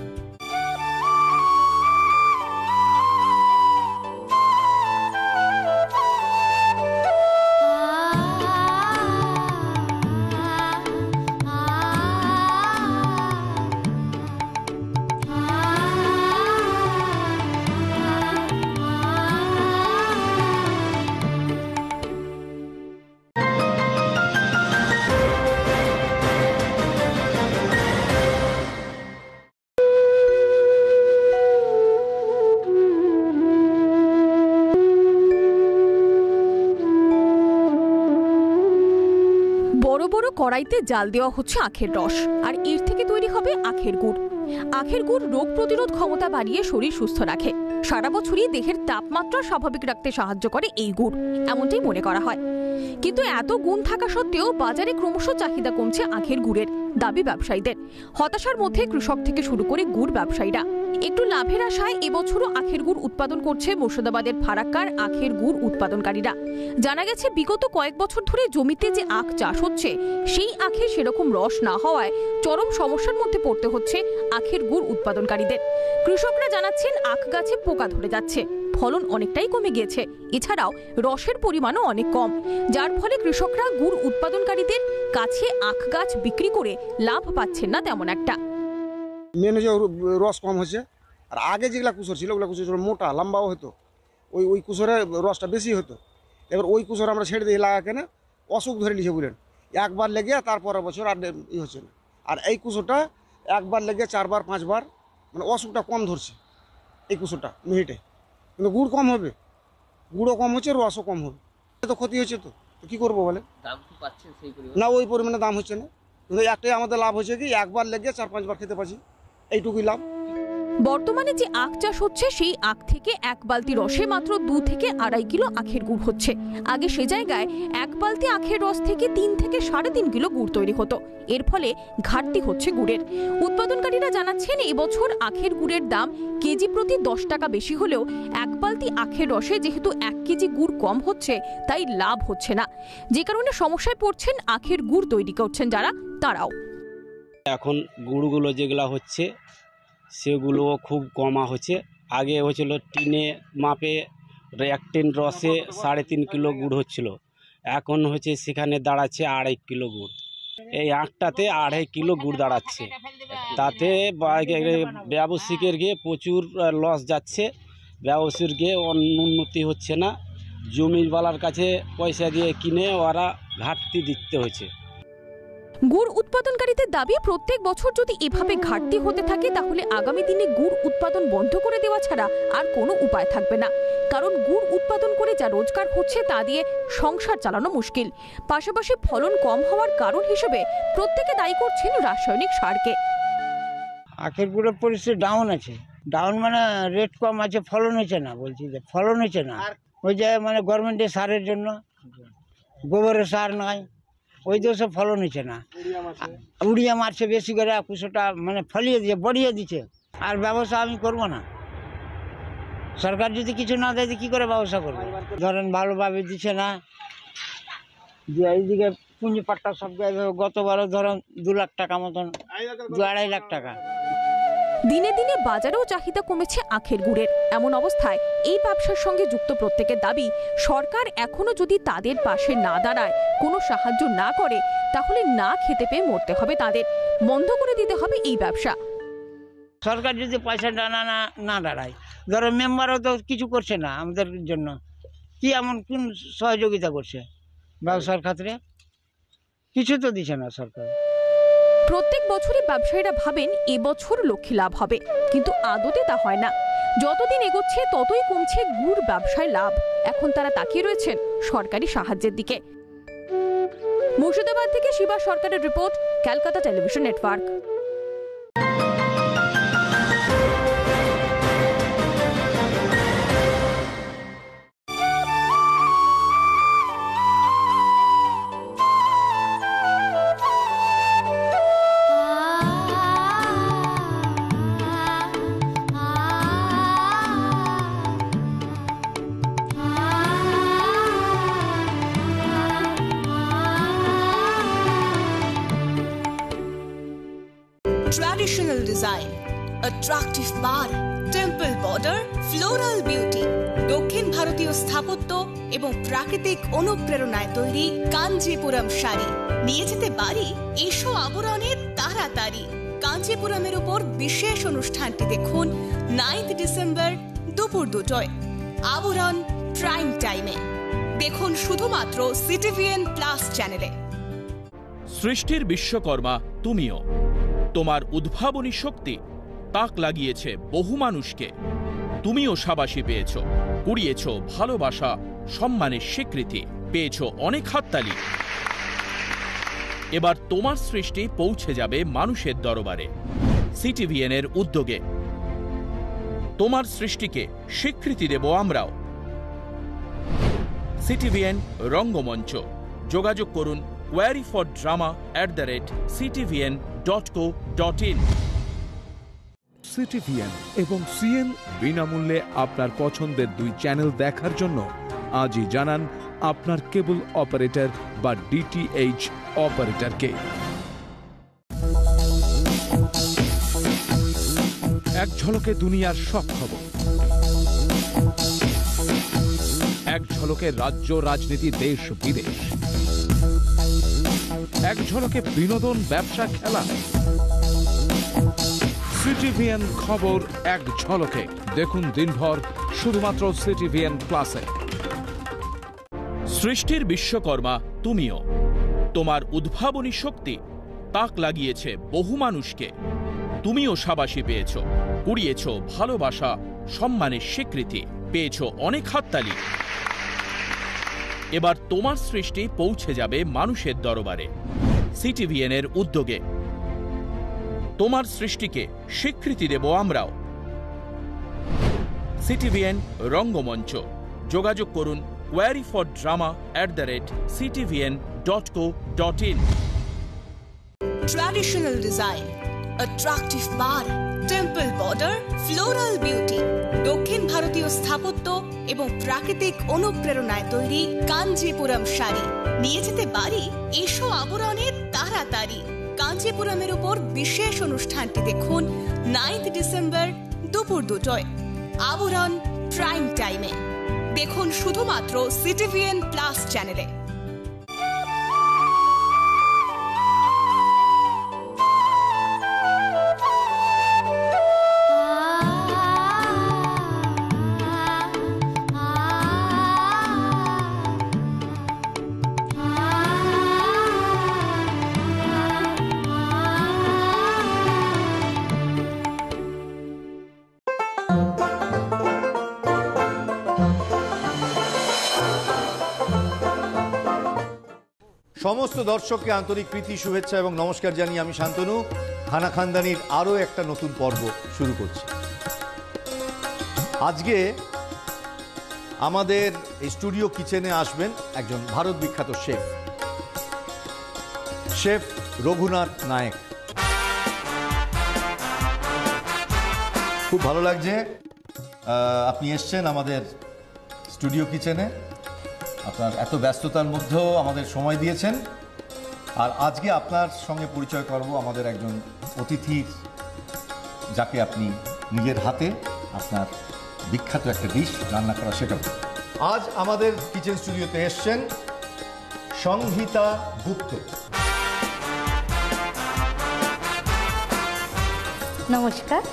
কড়াইতে জাল দেওয়া হচ্ছে আখের রস, আর এর থেকে তৈরি হবে আখের গুড়। আখের গুড় রোগ প্রতিরোধ ক্ষমতা বাড়িয়ে শরীর সুস্থ রাখে। সারা বছরই দেহের তাপমাত্রা স্বাভাবিক রাখতে সাহায্য করে এই গুড়, এমনটাই মনে করা হয়। কিন্তু এত গুণ থাকা সত্ত্বেও বাজারে ক্রমশ চাহিদা কমছে আখের গুড়ের, দাবি ব্যবসায়ীদের। হতাশার মধ্যে কৃষক থেকে শুরু করে গুড় ব্যবসায়ীরা। একটু লাভের আশায় এবছরও আখের গুড় উৎপাদন করছে মুর্শিদাবাদের ফারাক্কার আখের গুড় উৎপাদনকারীরা। জানা গেছে বিগত কয়েক বছর ধরে জমিতে যে আখ চাষ হচ্ছে সেই আখে সেরকম রস না হওয়ায় চরম সমস্যার মধ্যে পড়তে হচ্ছে আখের গুড় উৎপাদনকারীদের। কৃষকরা জানাচ্ছেন আখ গাছে পোকা ধরে যাচ্ছে, ফলন অনেকটাই কমে গিয়েছে। এছাড়াও রসের পরিমাণও অনেক কম, যার ফলে কৃষকরা গুড় উৎপাদনকারীদের কাছে আখ গাছ বিক্রি করে লাভ পাচ্ছেন না তেমন একটা। মেন যে রস কম হচ্ছে, আর আগে যেগুলা কুসর ছিল ওগুলা কুসর ছিল মোটা লম্বাও হতো, ওই ওই কুসরে রসটা বেশি হতো। এবার ওই কুসর আমরা ছেড়ে দিয়ে লাগা কেন অসুখ ধরে নিছে বুঝলেন, একবার লেগে তারপরের বছর আর ই হচ্ছে না। আর এই কুসরটা একবার লেগে চারবার পাঁচবার, মানে অসুখটা কম ধরছে এই কুসরটা মিহিটে, কিন্তু গুড় কম হবে, গুড়ও কম হচ্ছে, রসও কম হবে, তো ক্ষতি হচ্ছে। তো কী করবো বলে, না ওই পরিমাণে দাম হচ্ছে না, কিন্তু একটাই আমাদের লাভ হচ্ছে কি একবার লেগে চার পাঁচবার খেতে পাচ্ছি, এইটুকুই লাভ। বর্তমানে যে আখ চাষ হচ্ছে সেই আখ থেকে এক বালতি রসে মাত্র দু থেকে আড়াই কিলো আখের গুড় হচ্ছে। আগে সে জায়গায় এক বালতি আখের রস থেকে তিন থেকে সাড়ে তিন কিলো গুড় তৈরি হতো। এর ফলে ঘাটতি হচ্ছে গুড়ের। উৎপাদনকারীরা জানাচ্ছেন এবছর আখের গুড়ের দাম কেজি প্রতি দশ টাকা বেশি হলেও এক বালতি আখের রসে যেহেতু এক কেজি গুড় কম হচ্ছে তাই লাভ হচ্ছে না, যে কারণে সমস্যায় পড়ছেন আখের গুড় তৈরি করছেন যারা, তারাও। এখন গুড়গুলো যেগুলো হচ্ছে সেগুলো খুব কমা হচ্ছে। আগে হচ্ছিল টিনে মাপে এক টিন রসে সাড়ে তিন কিলো গুড় হচ্ছিল, এখন হচ্ছে সেখানে দাঁড়াচ্ছে আড়াই কিলো গুড়। এই আখটাতে আড়াই কিলো গুড় দাঁড়াচ্ছে, তাতে ব্যবসায়িকের গিয়ে প্রচুর লস যাচ্ছে, ব্যবসায়ীর গিয়ে উন্নতি হচ্ছে না, জমিওয়ালার কাছে পয়সা দিয়ে কিনে ওরা ঘাটতি দিতে হচ্ছে। গুড় উৎপাদনকারীদের দাবি প্রত্যেক বছর যদি এভাবে ঘাটতি হতে থাকে তাহলে আগামী দিনে গুড় উৎপাদন বন্ধ করে দেওয়া ছাড়া আর কোনো উপায় থাকবে না, কারণ গুড় উৎপাদন করে যা রোজগার হচ্ছে তা দিয়ে সংসার চালানো মুশকিল। পাশাপাশি ফলন কম হওয়ার কারণ হিসেবে প্রত্যেকে দায়ী করছেন রাসায়নিক সারকে। আখের গুড়ের পরিস্থিতি ডাউন আছে, ডাউন মানে রেট কম আছে, ফলন হচ্ছে না, বলছি যে ফলন হচ্ছে না, ওই যে মানে গভর্নমেন্টের সারের জন্য গোবরের সার নাই, ওই দেশে ফলন হচ্ছে না, উড়িয়া মারছে বেশি করে, কুশোটা মানে ফলিয়ে দিয়ে বড়িয়ে দিচ্ছে। আর ব্যবসা আমি করবো না, সরকার যদি কিছু না দেয় কি করে ব্যবসা করবো? ধরেন ভালোভাবে দিচ্ছে না, যে এইদিকে পুঁজি পাট্টা সব গতবারও ধরেন দু লাখ টাকা মতন, দু আড়াই লাখ টাকা। দিনে দিনে বাজারেও চাহিদা কমেছে আখের গুড়ের। এমন অবস্থায় এই ব্যবসার সঙ্গে যুক্ত প্রত্যেকের দাবি সরকার এখনো যদি তাদের পাশে না দাঁড়ায়, কোনো সাহায্য না করে, তাহলে না খেতে পেয়ে মরতে হবে তাদের, বন্ধ করে দিতে হবে এই ব্যবসা। সরকার যদি পয়সা না না না দাঁড়ায়, ধরো মেম্বারও তো কিছু করছে না আমাদের জন্য, কি এমন কোন সহযোগিতা করছে ব্যবসার ক্ষেত্রে? কিছু তো দিচ্ছে না সরকার। প্রত্যেক বছরই ব্যবসায়ীরা ভাবেন এবছর লক্ষ্মী লাভ হবে, কিন্তু আদতে তা হয় না। যতদিন এগোচ্ছে ততই কমছে গুড় ব্যবসায় লাভ। এখন তারা তাকিয়ে রয়েছেন সরকারি সাহায্যের দিকে। মুর্শিদাবাদ থেকে শিবা সরকারের report, Calcutta television network. Traditional design, attractive bar, temple border, floral beauty, দক্ষিণ ভারতীয় স্থাপত্য এবং প্রাকৃতিক অনুপ্রেরণায় তৈরি কাঞ্জিপুরম শাড়ি নিয়ে যেতে পারি। এসো আবরণে তাড়াতাড়ি। কাঞ্জিপুরমের উপর বিশেষ অনুষ্ঠানটি দেখুন নাইন্থ ডিসেম্বর দুপুর দুটোয় আবরণ প্রাইম টাইমে। দেখুন শুধুমাত্র সিটিভিএন প্লাস চ্যানেলে। সৃষ্টির বিশ্বকর্মা তুমিও। তোমার উদ্ভাবনী শক্তি তাক লাগিয়েছে বহু মানুষকে। তুমিও সাবাসী পেয়েছ, কুড়িয়েছ ভালোবাসা, সম্মানের স্বীকৃতি, পেয়েছ অনেক হাততালি। এবার তোমার সৃষ্টি পৌঁছে যাবে মানুষের দরবারে সিটিভিএন এর উদ্যোগে। তোমার সৃষ্টিকে স্বীকৃতি দেব আমরাও। সিটিভিএন রঙ্গমঞ্চ। যোগাযোগ করুন query for drama at the rate CTVN dot co dot in. CTVN এবং সিএন বিনামূল্যে আপনার পছন্দের দুই চ্যানেল দেখার জন্য আজই জানান আপনার কেবল অপারেটর বা ডিটিএইচ অপারেটরকে। এক ঝলকে দুনিয়ার সব খবর। এক ঝলকে রাজ্য রাজনীতি, দেশ বিদেশ, এক ঝলকে বিনোদন, ব্যবসা, খেলা। সিটিভিএন খবর এক ঝলকে দেখুন দিনভর শুধুমাত্র সিটিভিএন প্লাসে। সৃষ্টির বিশ্বকর্মা তুমিও। তোমার উদ্ভাবনী শক্তি তাক লাগিয়েছে বহু মানুষকে। তুমিও সাবাসী পেয়েছ, কুড়িয়েছ ভালোবাসা, সম্মানের স্বীকৃতি, পেয়েছ অনেক হাততালি। এবার তোমার সৃষ্টি পৌঁছে যাবে মানুষের দরবারে সিটিভিএন এর উদ্যোগে। তোমার সৃষ্টিকে স্বীকৃতি দেব আমরাও। সিটিভিএন রঙ্গমঞ্চ। যোগাযোগ করুন query for drama at the rate CTVN dot co dot in. Traditional design, attractive bar, temple border, floral beauty, দক্ষিণ ভারতীয় স্থাপত্য এবং প্রাকৃতিক অনুপ্রেরণায় তৈরি কাঞ্জিপুরম শাড়ি নিয়ে যেতে পারি। এসো আবরণে তাড়াতাড়ি। কাঞ্জিপুরমের উপর বিশেষ অনুষ্ঠানটি দেখুন নাইন্থ ডিসেম্বর দুপুর দুটোয় আবরণ প্রাইম টাইমে। দেখুন শুধুমাত্র সিটিভিএন প্লাস চ্যানেলে। সমস্ত দর্শককে আন্তরিক প্রীতি, শুভেচ্ছা এবং নমস্কার জানিয়ে আমি শান্তনু খানা খানদানির আরও একটা নতুন পর্ব শুরু করছি। আজকে আমাদের এই স্টুডিও কিচেনে আসবেন একজন ভারত বিখ্যাত শেফ, শেফ রঘুনাথ নায়েক। খুব ভালো লাগছে আপনি এসছেন আমাদের স্টুডিও কিচেনে। আপনার এত ব্যস্ততার মধ্যেও আমাদের সময় দিয়েছেন। আর আজকে আপনার সঙ্গে পরিচয় করব আমাদের একজন অতিথির, যাকে আপনি নিজের হাতে আপনার বিখ্যাত একটা ডিশ রান্না করা শেখাবেন। আজ আমাদের কিচেন স্টুডিওতে এসছেন সংহিতা গুপ্ত। নমস্কার।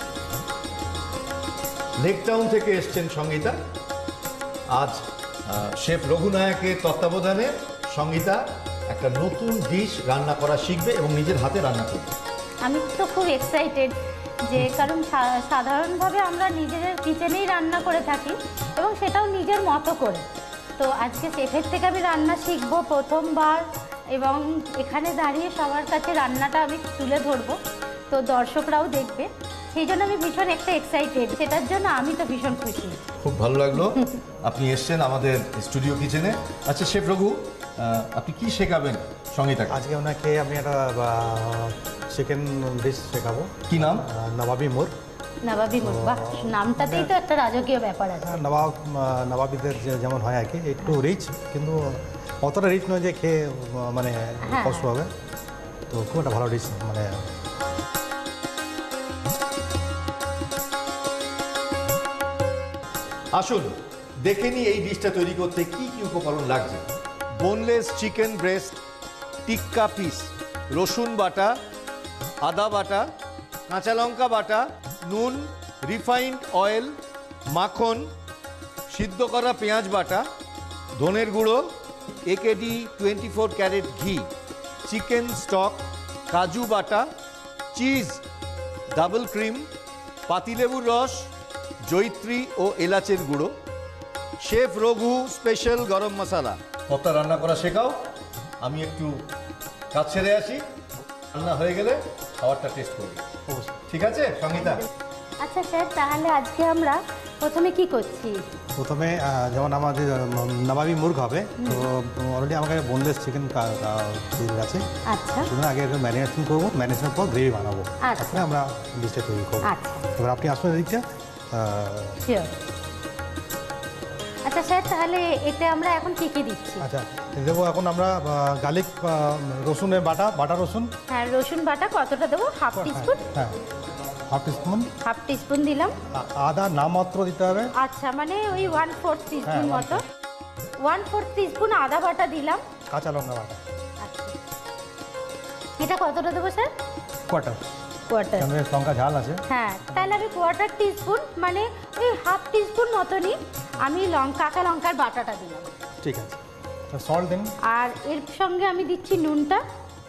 লেকটাউন থেকে এসছেন সংহিতা। আজ শেফ রঘুনায়কের তত্ত্বাবধানে সংহিতা একটা নতুন ডিশ রান্না করা শিখবে এবং নিজের হাতে রান্না করবে। আমি তো খুব এক্সাইটেড, যে কারণ সাধারণভাবে আমরা নিজেদের কিচেনেই রান্না করে থাকি এবং সেটাও নিজের মতো করে। তো আজকে শেফের থেকে আমি রান্না শিখবো প্রথমবার, এবং এখানে দাঁড়িয়ে সবার কাছে রান্নাটা আমি তুলে ধরবো, তো দর্শকরাও দেখবে। সেই জন্য আমি ভীষণ একটা এক্সাইটেড, সেটার জন্য আমি তো ভীষণ খুশি। খুব ভালো লাগলো আপনি এসছেন আমাদের স্টুডিও কিচেনে। আচ্ছা শেফ রঘু, আপনি কি শেখাবেন সংহিতাকে? আজকে ওনাকে আমি একটা চিকেন ডিশ শেখাবো। কি নাম? নবাবি মুর। নবাবি মুর, বাহ, নামটাতেই তো একটা রাজকীয় ব্যাপার আছে। নবাব নবাবিদের যেমন হয় আর কি, একটু রিচ, কিন্তু অতটা রিচ নয় যে খেয়ে মানে কষ্ট হবে। তো খুব একটা ভালো ডিশ। মানে আসুন দেখে নিই এই ডিশটা তৈরি করতে কি কি উপকরণ লাগছে। Boneless chicken breast, tikka piece, রসুন বাটা, আদা বাটা, কাঁচা লঙ্কা বাটা, নুন, রিফাইন্ড অয়েল, মাখন, সিদ্ধ করা পেঁয়াজ বাটা, ধনের গুঁড়ো, একেডি টোয়েন্টি ফোর ক্যারেট ঘি, চিকেন স্টক, কাজু বাটা, চিজ, ডাবল ক্রিম, পাতিলেবুর রস, জৈত্রী ও এলাচের গুঁড়ো, শেফ রঘু স্পেশাল গরম মশলা। কতটা রান্না করা শেখাও, আমি একটু কাজ ছেড়ে আসি। রান্না হয়ে গেলে খাবারটা টেস্ট করবো, ঠিক আছে সংহিতা? আচ্ছা স্যার, তাহলে আজকে আমরা প্রথমে কি করছি? প্রথমে যেমন আমাদের নবাবি মুরগ হবে, তো অলরেডি আমার কাছে বোনলেস চিকেন আছে। আচ্ছা, শুধু আগে ম্যারিনেশন করবো, ম্যারিনেশনের পর গ্রেভি বানাবো, তারপরে আমরা ডিশটা তৈরি করবো। আচ্ছা, এবার আপনি আসবেন দিকটা। শিওর। আচ্ছা স্যার, তাহলে এতে আমরা এখন কি কি দিচ্ছি? আচ্ছা, দেবো এখন আমরা গার্লিক, রসুনের বাটা, বাটা রসুন। হ্যাঁ, রসুন বাটা কতটা দেবো? Half teaspoon. হ্যাঁ, হাফ টিস্পুন হাফ টিস্পুন দিলাম। আদা নামমাত্র দিতে হবে। আচ্ছা, মানে ওই ওয়ান ফোর্থ টিস্পুন হ্যাঁ, মতো। ওয়ান ফোর্থ টিস্পুন আদা বাটা দিলাম। কাঁচা লঙ্কা বাটা। আচ্ছা, এটা কতটা দেবো স্যার? কোয়ার্টার। কোয়ার্টার, কারণ লঙ্কা ঝাল আছে। হ্যাঁ, তাহলে আমি কোয়ার্টার টিস্পুন মানে ওই হাফ টিস্পুন মতনই আমি লঙ্কা কাঁচা লঙ্কার বাটাটা দিলাম। ঠিক আছে, সল্ট দিন। আর এর সঙ্গে আমি দিচ্ছি নুনটা।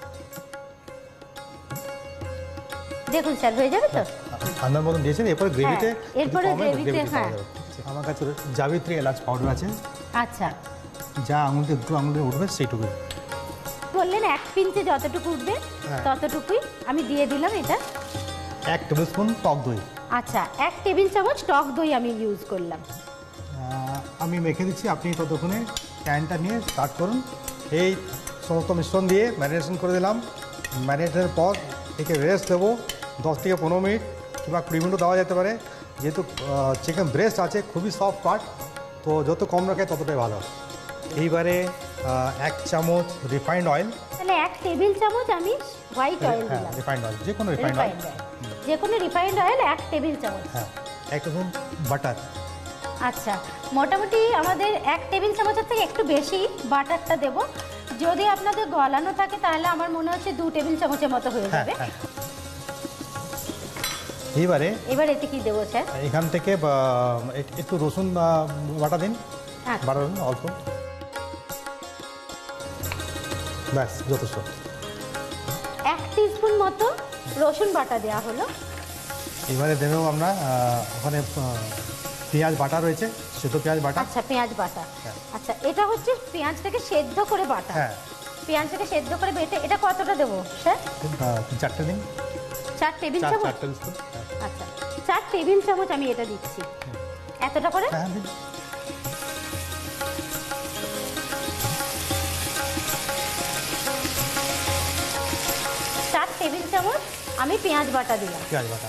দেখুন স্যার, হয়ে যাবে তো? আন্দার মতন দিয়েছেন। এরপরে গ্রেভিতে এরপরে গ্রেভিতে হ্যাঁ আমার কাছে জাবিত্রী এলাচ পাউডার আছে। আচ্ছা, যা আঙুলতে দুটো আঙুলে উঠবে সেইটুকু বললেন এক পিঞ্চে যতটুকু উঠবে ততটুকুই আমি দিয়ে দিলাম। এটা এক টেবিল স্পুন টক দই। আচ্ছা, এক টেবিল চামচ টক দই আমি ইউজ করলাম। আমি মেখে দিচ্ছি, আপনি ততক্ষণে প্যানটা নিয়ে স্টার্ট করুন। এই সমস্ত মিশ্রণ দিয়ে ম্যারিনেশন করে দিলাম। ম্যারিনেশনের পর একে রেস্ট দেবো দশ থেকে পনেরো মিনিট কিংবা কুড়ি মিনিটও দেওয়া যেতে পারে। যেহেতু চিকেন ব্রেস্ট আছে, খুবই সফট পার্ট, তো যত কম রাখে ততটাই ভালো। এইবারে এক চামচ রিফাইন্ড অয়েল। তাহলে এক টেবিল চামচ আমি হোয়াইট অয়েল হ্যাঁ, দিলাম। রিফাইন্ড অয়েল, যে কোনো রিফাইন্ড অয়েল, যে কোনো রিফাইন্ড অয়েল এক টেবিল চামচ। হ্যাঁ, এক স্পুন বাটার। আচ্ছা, মোটামুটি আমাদের এক টেবিল চামচের থেকে একটু বেশি বাটারটা দেব। যদি আপনাদের গলানো থাকে তাহলে আমার মনে হচ্ছে দু টেবিল চামচের মতো হয়ে যাবে। এইবারে এবার এতে কি দেবো স্যার? এখান থেকে একটু রসুন বাটা দিন। বাটা দিন অল্প, ব্যাস যথেষ্ট। এক টিস্পুন মতো রসুন বাটা দেওয়া হলো। এবারে দেবো আমরা ওখানে পেঁয়াজ বাটা রয়েছে, সেদ্ধ পেঁয়াজ বাটা। আচ্ছা, পেঁয়াজ বাটা। আচ্ছা, এটা হচ্ছে পেঁয়াজটাকে সেদ্ধ করে বাটা। হ্যাঁ, পেঁয়াজটাকে সেদ্ধ করে বেটে। এটা কতটা দেবো স্যার? চারটে দিন। চার টেবিল চামচ? চার টেবিল স্পুন। আচ্ছা, চার টেবিল চামচ আমি এটা দিচ্ছি। এতটা করে? হ্যাঁ, দিন। চার টেবিল চামচ আমি পেঁয়াজ বাটা দিলাম। পেঁয়াজ বাটা।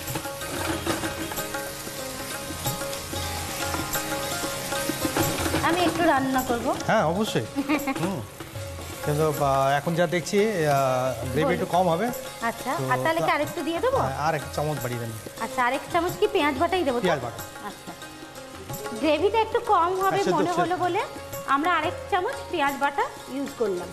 আমি একটু রান্না করব। হ্যাঁ, অবশ্যই। হুম, কিন্তু এখন যা দেখছি গ্রেভি একটু কম হবে। আচ্ছা, আর তাহলে কি আরেকটু দিয়ে দেবো? আর এক চামচ বাড়িয়ে দেন। আচ্ছা, আরেক চামচ কি পেঁয়াজ বাটাই দেবো? পেঁয়াজ বাটা। আচ্ছা, গ্রেভিটা একটু কম হবে মনে হলো বলে আমরা আরেক চামচ পেঁয়াজ বাটা ইউজ করলাম।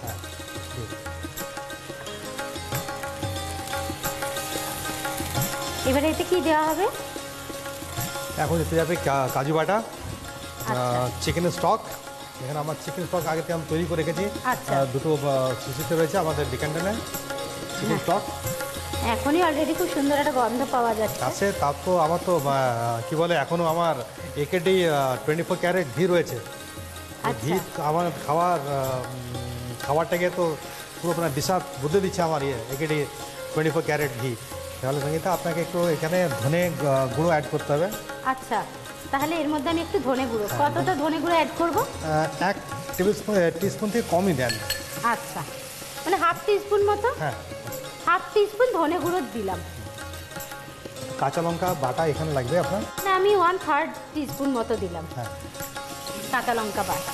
এবারে এতে কি দেওয়া হবে? এখন এতে যাবে কাজু বাটা, চিকেনের স্টক। এখানে আমার চিকেন স্টক আগে থেকে আমি তৈরি করে রেখেছি। দুটো শিশিতে রয়েছে আমাদের ডিকান্ডারে চিকেন স্টক। এখনই অলরেডি খুব সুন্দর একটা গন্ধ পাওয়া যাচ্ছে। আছে, তার তো আমার তো কি বলে এখনো আমার একেডি টোয়েন্টি ফোর ক্যারেট ঘি রয়েছে। ঘি আমার খাওয়ার খাবারটাকে তো পুরো আপনার দিশা বুঝতে দিচ্ছে আমার ইয়ে একেডি টোয়েন্টি ফোর ক্যারেট ঘি। তাহলে সঙ্গীতা আপনাকে একটু এখানে ধনে গুঁড়ো অ্যাড করতে হবে। আচ্ছা, তাহলে এর মধ্যে আমি একটু ধনে গুঁড়ো, কতটা ধনে গুঁড়ো অ্যাড করব? এক টেবিল স্পুন টিস্পুন থেকে কমই দেন। আচ্ছা, মানে হাফ টিস্পুন মতো। হ্যাঁ, হাফ টিস্পুন ধনে গুঁড়ো দিলাম। কাঁচা লঙ্কা বাটা এখানে লাগবে আপনার? না, আমি ওয়ান থার্ড টিস্পুন মতো দিলাম। হ্যাঁ, কাঁচা লঙ্কা বাটা।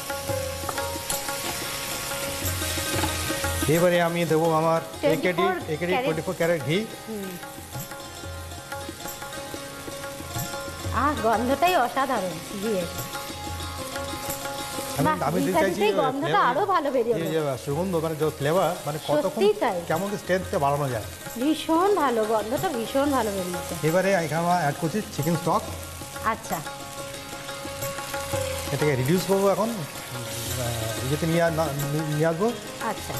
এবারে আমি দেবো আমার AKD AKD twenty four carat ঘি। আহ, গন্ধটাই অসাধারণ ঘিয়ের। আমি দিতে চাইছি গন্ধটা আরো ভালো বেরিয়ে এই যে সুগন্ধ, মানে যে ফ্লেভার, মানে কতক্ষণ কেমন কি স্ট্রেংথটা বাড়ানো যায়। ভীষণ ভালো, গন্ধটা ভীষণ ভালো বেরিয়েছে। এবারে এখানে অ্যাড করছি চিকেন স্টক। আচ্ছা, এটাকে রিডিউস করবো এখন, যেতে নিয়ে নিয়ে আসবো। আচ্ছা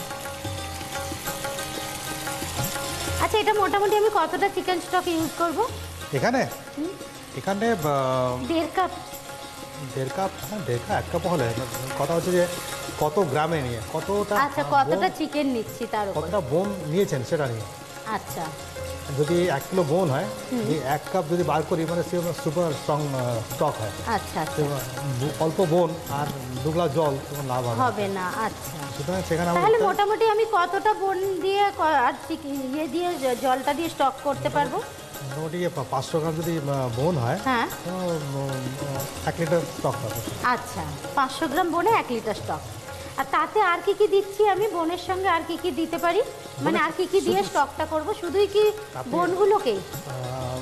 আচ্ছা, এটা মোটামুটি আমি কতটা চিকেন স্টক ইউজ করব এখানে? এখানে দেড় কাপ। দেড় কাপ? দেড় কাপ এক কাপ হলে কথা হচ্ছে যে কত গ্রামে নিয়ে কতটা। আচ্ছা, কতটা চিকেন নিচ্ছি তার উপর, কতটা বোন নিয়েছেন সেটা নিয়ে। আচ্ছা, যদি এক কিলো বোন হয়, এক কাপ যদি বার করি মানে সে সুপার স্ট্রং স্টক হয়। আচ্ছা, অল্প বোন আর দু গ্লাস জল তখন লাভ হবে না। আচ্ছা, সুতরাং সেখানে তাহলে মোটামুটি আমি কতটা বোন দিয়ে আর ইয়ে দিয়ে জলটা দিয়ে স্টক করতে পারবো? মোটামুটি পাঁচশো গ্রাম যদি বোন হয়, হ্যাঁ, এক লিটার স্টক পাবো। আচ্ছা, পাঁচশো গ্রাম বোনে এক লিটার স্টক। আর তাতে আর কি কি দিচ্ছি আমি বোনের সঙ্গে? আর কি কি দিতে পারি, মানে আর কি কি দিয়ে স্টকটা করব? শুধুই কি বোনগুলোকেই?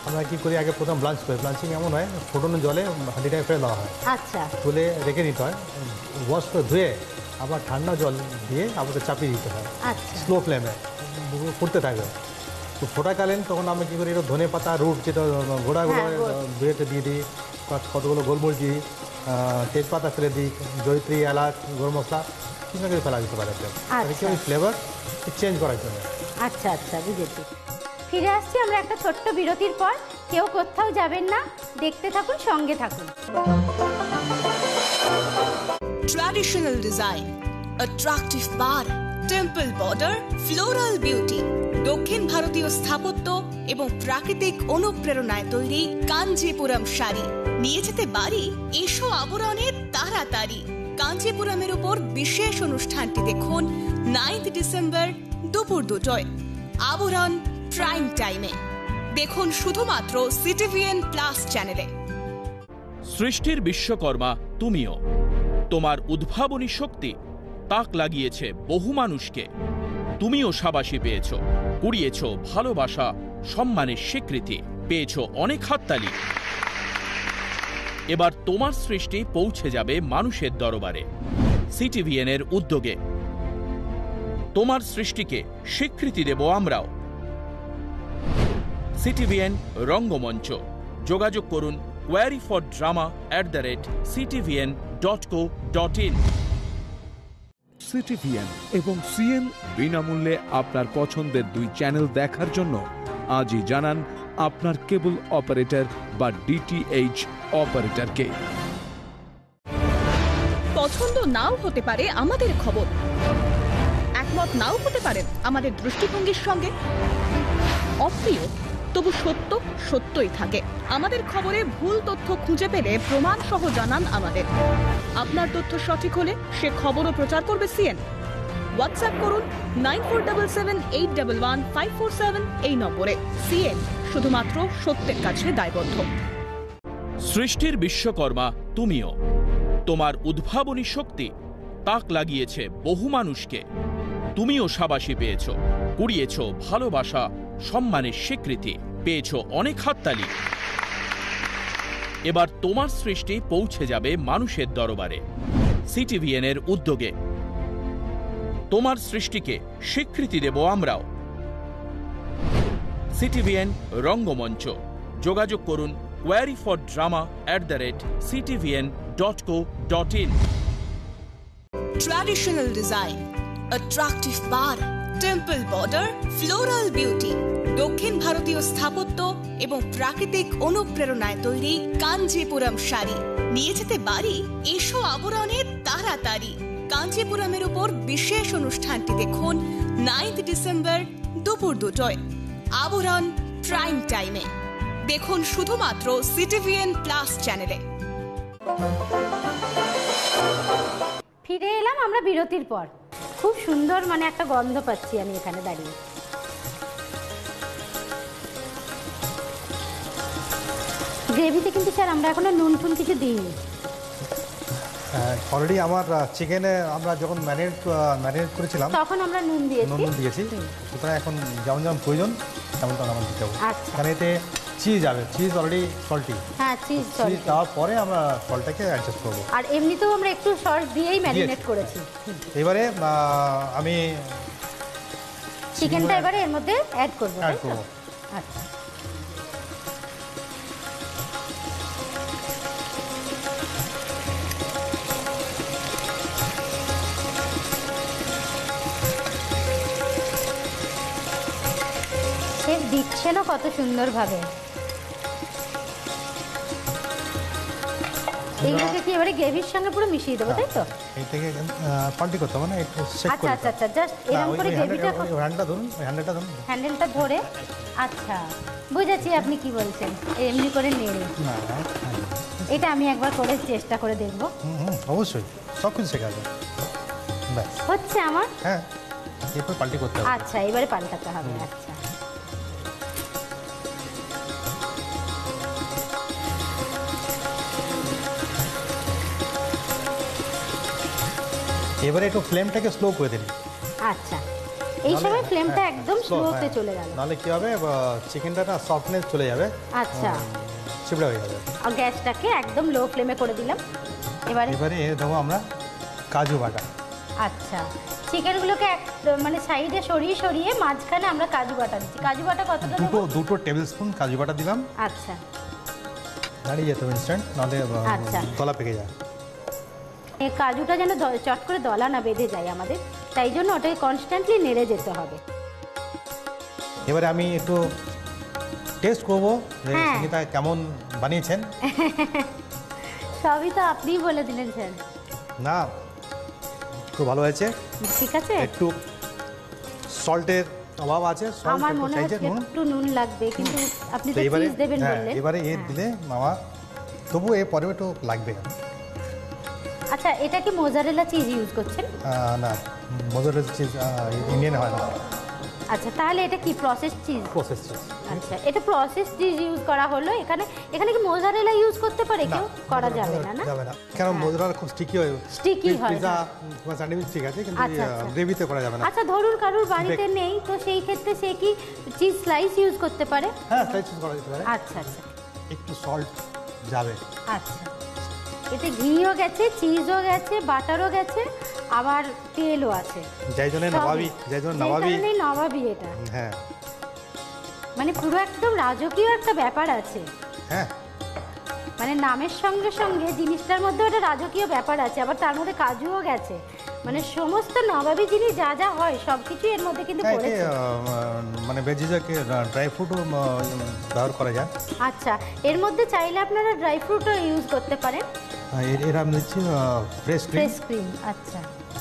আমরা কি করি আগে প্রথম ব্লাঞ্চ করি। ব্লাঞ্চিং এমন হয় ফোটনের জলে হাঁড়িটাকে ফেলে দেওয়া হয়, আচ্ছা তুলে রেখে দিতে হয়, ওয়াশ করে ধুয়ে আবার ঠান্ডা জল দিয়ে আবার চাপিয়ে দিতে হয় আচ্ছা স্লো ফ্লেমে, ফুটতে থাকবে। তো ফোটাকালীন তখন আমরা কী করি, এটা ধনে পাতা রুট যেটা গোড়াগুলো হ্যাঁ, গোড়। ধুয়েতে দিয়ে দিই, কত- কতগুলো গোলমরিচ দিই, আহ, তেজপাতা ফেলে দিই, জয়িত্রী এলাচ গরম মশলা কিছু না কিছু ফেলা দিতে পারে, আচ্ছা। ওই ফ্লেভার চেঞ্জ করার জন্য। আচ্ছা আচ্ছা বুঝেছি। ফিরে আসছি আমরা একটা ছোট্ট বিরতির পর। কেউ কোথাও যাবেন না, দেখতে থাকুন, সঙ্গে থাকুন। Traditional design, attractive bar, temple border, floral beauty, দক্ষিণ ভারতীয় স্থাপত্য এবং প্রাকৃতিক অনুপ্রেরণায় তৈরি কাঞ্জিপুরম শাড়ি নিয়ে যেতে বাড়ি এসো আবরণের তাড়াতাড়ি। কাঞ্জিপুরমের উপর বিশেষ অনুষ্ঠানটি দেখুন নাইন্থ ডিসেম্বর দুপুর দুটোয় আবরণ প্রাইম টাইমে। দেখুন শুধুমাত্র সিটিভিএন প্লাস চ্যানেলে। সৃষ্টির বিশ্বকর্মা তুমিও। তোমার উদ্ভাবনী শক্তি তাক লাগিয়েছে বহু মানুষকে। তুমিও সাবাসী পেয়েছ, কুড়িয়েছ ভালোবাসা, সম্মানের স্বীকৃতি, পেয়েছ অনেক হাততালি। এবার তোমার সৃষ্টি পৌঁছে যাবে মানুষের দরবারে সিটিভিএন এর উদ্যোগে। তোমার সৃষ্টিকে স্বীকৃতি দেব আমরাও। সিটিভিএন রঙ্গমঞ্চ, যোগাযোগ করুন query for drama at the rate CTVN dot co dot in. CTVN এবং সিএন বিনামূল্যে আপনার পছন্দের দুই চ্যানেল দেখার জন্য আজই জানান আপনার কেবল অপারেটর বা ডিটিএইচ অপারেটরকে। পছন্দ নাও হতে পারে আমাদের খবর, একমত নাও হতে পারেন আমাদের দৃষ্টিভঙ্গির সঙ্গে। অপ্রিয় তবু সত্য সত্যই থাকে। আমাদের খবরে ভুল তথ্য খুঁজে পেলে প্রমাণ সহ জানান আমাদের। আপনার তথ্য সঠিক হলে সে খবরও প্রচার করবে সিএন। হোয়াটসঅ্যাপ করুন nine four seven seven eight one one five four seven এই নম্বরে। সিএন শুধুমাত্র সত্যের কাছে দায়বদ্ধ। সৃষ্টির বিশ্বকর্মা তুমিও। তোমার উদ্ভাবনী শক্তি তাক লাগিয়েছে বহু মানুষকে। তুমিও সাবাসী পেয়েছ, কুড়িয়েছ ভালোবাসা, সম্মানের স্বীকৃতি, পেয়েছ অনেক হাততালি। এবার তোমার সৃষ্টি পৌঁছে যাবে মানুষের দরবারে সিটিভিএন এর উদ্যোগে। তোমার সৃষ্টিকে স্বীকৃতি দেব আমরাও। সিটিভিএন রঙ্গমঞ্চ, যোগাযোগ করুন query for drama at the rate CTVN dot co dot in. Traditional design, attractive bar, temple border, floral beauty, দক্ষিণ ভারতীয় স্থাপত্য এবং প্রাকৃতিক অনুপ্রেরণায় তৈরি কাঞ্জিপুরম শাড়ি নিয়ে যেতে বাড়ি এসো আবরণের তাড়াতাড়ি। কাঞ্জিপুরমের উপর বিশেষ অনুষ্ঠানটি দেখুন নাইন্থ ডিসেম্বর দুপুর দুটোয় আবরণ প্রাইম টাইমে। দেখুন শুধুমাত্র সিটিভিএন প্লাস চ্যানেলে। ফিরে এলাম আমরা বিরতির পর। খুব সুন্দর মানে একটা গন্ধ পাচ্ছি আমি এখানে দাঁড়িয়ে। গ্রেভিতে কিন্তু স্যার আমরা এখনো নুন টুন কিছু দিইনি। অলরেডি আমার চিকেনে আমরা যখন ম্যারিনেট ম্যারিনেট করেছিলাম তখন আমরা নুন দিয়েছি। নুন দিয়েছি, সুতরাং এখন যেমন যেমন প্রয়োজন তেমন তেমন আমরা দিতে হবে। আচ্ছা। কারণ এতে চিজ যাবে, চিজ অলরেডি সল্টি, হ্যাঁ চিজ চিজ দেওয়ার পরে আমরা সল্টটাকে অ্যাডজাস্ট করবো। আর এমনিতেও আমরা একটু সল্ট দিয়েই ম্যারিনেট করেছি। এবারে আমি চিকেনটা এবারে এর মধ্যে অ্যাড করবো। অ্যাড করবো। আচ্ছা। সে দিচ্ছে না কত সুন্দরভাবে। এইগুলোকে কি এবারে গ্রেভির সঙ্গে পুরো মিশিয়ে দেবো, তাই তো? এই থেকে পাল্টি করতে হবে না, একটু সেট আচ্ছা করে আচ্ছা আচ্ছা জাস্ট এরকম করে গ্রেভিটা হ্যান্ডটা ধরুন, হ্যান্ডটা ধরুন, হ্যান্ডেলটা ধরে। আচ্ছা বুঝেছি আপনি কি বলছেন, এমনি করে নেড়ে। না এটা আমি একবার করে চেষ্টা করে দেখব। হুম হুম অবশ্যই সব কিছু শেখা যায়। ব্যাস হচ্ছে আমার। হ্যাঁ এরপর পাল্টি করতে হবে। আচ্ছা এবারে পাল্টাতে হবে। আচ্ছা এবারে একটু ফ্লেমটাকে স্লো করে দিন। আচ্ছা এই সময় ফ্লেমটা একদম স্লোতে চলে গেল, নাহলে কি হবে চিকেনটা না সফটনেস চলে যাবে, আচ্ছা চিপড়া হয়ে যাবে। আর গ্যাসটাকে একদম লো ফ্লেমে করে দিলাম। এবারে এবারে এ দেবো আমরা কাজু বাটা। আচ্ছা চিকেনগুলোকে এক মানে সাইডে সরিয়ে সরিয়ে মাঝখানে আমরা কাজু বাটা দিচ্ছি। কাজু বাটা কতটা দুটো দেবো? দুটো টেবিল স্পুন কাজু বাটা দিলাম। আচ্ছা দাঁড়িয়ে যেতে হবে ইনস্ট্যান্ট, নাহলে আচ্ছা। গলা পেকে যায়। এই কাজুটা যেন দ- চট করে দলা না বেঁধে যায় আমাদের, তাই জন্য ওটাকে কনস্ট্যান্টলি নেড়ে যেতে হবে। এবারে আমি একটু টেস্ট করবো যে হ্যাঁ। সঙ্গীতা কেমন বানিয়েছেন। সবই তো আপনিই বলে দিলেন স্যার। না খুব ভালো হয়েছে, ঠিক আছে, একটু সল্টের অভাব আছে, salt আমার একটু মনে চাইছে, হচ্ছে নুন। একটু নুন লাগবে, কিন্তু আপনি তো তো এবারে চিজ দেবেন হ্যাঁ, বললেন। এবারে এ হ্যাঁ। দিলে মামা তবু এ পরে একটু লাগবে। আচ্ছা এটা কি মোজারেলা চিজ ইউজ করছেন? আহ, না মোজারেলা চিজ ইন্ডিয়ান হয় না, আচ্ছা তাহলে এটা কি প্রসেস চিজ? Process cheese. আচ্ছা এটা প্রসেস চিজ ইউজ করা হলো এখানে। এখানে কি মোজারেলা ইউজ করতে পারে কেউ? করা যাবে না না? যাবে না, কারণ মোজারেলা খুব স্টিকি হয়। Sticky হয়, পিজা হ্যাঁ। বা স্যান্ডউইচ ঠিক আছে, কিন্তু আচ্ছা, আচ্ছা। গ্রেভিতে করা যাবে না। আচ্ছা ধরুন কারুর বাড়িতে নেই, তো সেই ক্ষেত্রে সে কি চিজ স্লাইস ইউজ করতে পারে? হ্যাঁ স্লাইস করা যেতে পারে। আচ্ছা আচ্ছা একটু সল্ট যাবে। আচ্ছা এতে ঘিও গেছে, চিজও গেছে, বাটারও গেছে, আবার তেলও আছে। যাই জন্য সবই। নবাবি, যাই জন্য সেই নবাবি। কারণেই নবাবি এটা, হ্যাঁ মানে পুরো একদম রাজকীয় একটা ব্যাপার আছে। হ্যাঁ মানে নামের সঙ্গে সঙ্গে জিনিসটার মধ্যে একটা রাজকীয় ব্যাপার আছে, আবার তার মধ্যে কাজুও গেছে, মানে সমস্ত নবাবী জিনিস যা যা হয় সব কিছু এর মধ্যে কিন্তু হ্যাঁ, এতে, পড়েছে। আহ, মানে ভেজিজাকে ড্রাই ফ্রুটও ব্যবহার করা যায়। আচ্ছা এর মধ্যে চাইলে আপনারা ড্রাই ফ্রুটও ইউজ করতে পারেন। আহ, এর এর আমি দিচ্ছি ফ্রেশ ক্রিম, ফ্রেশ ক্রিম, আচ্ছা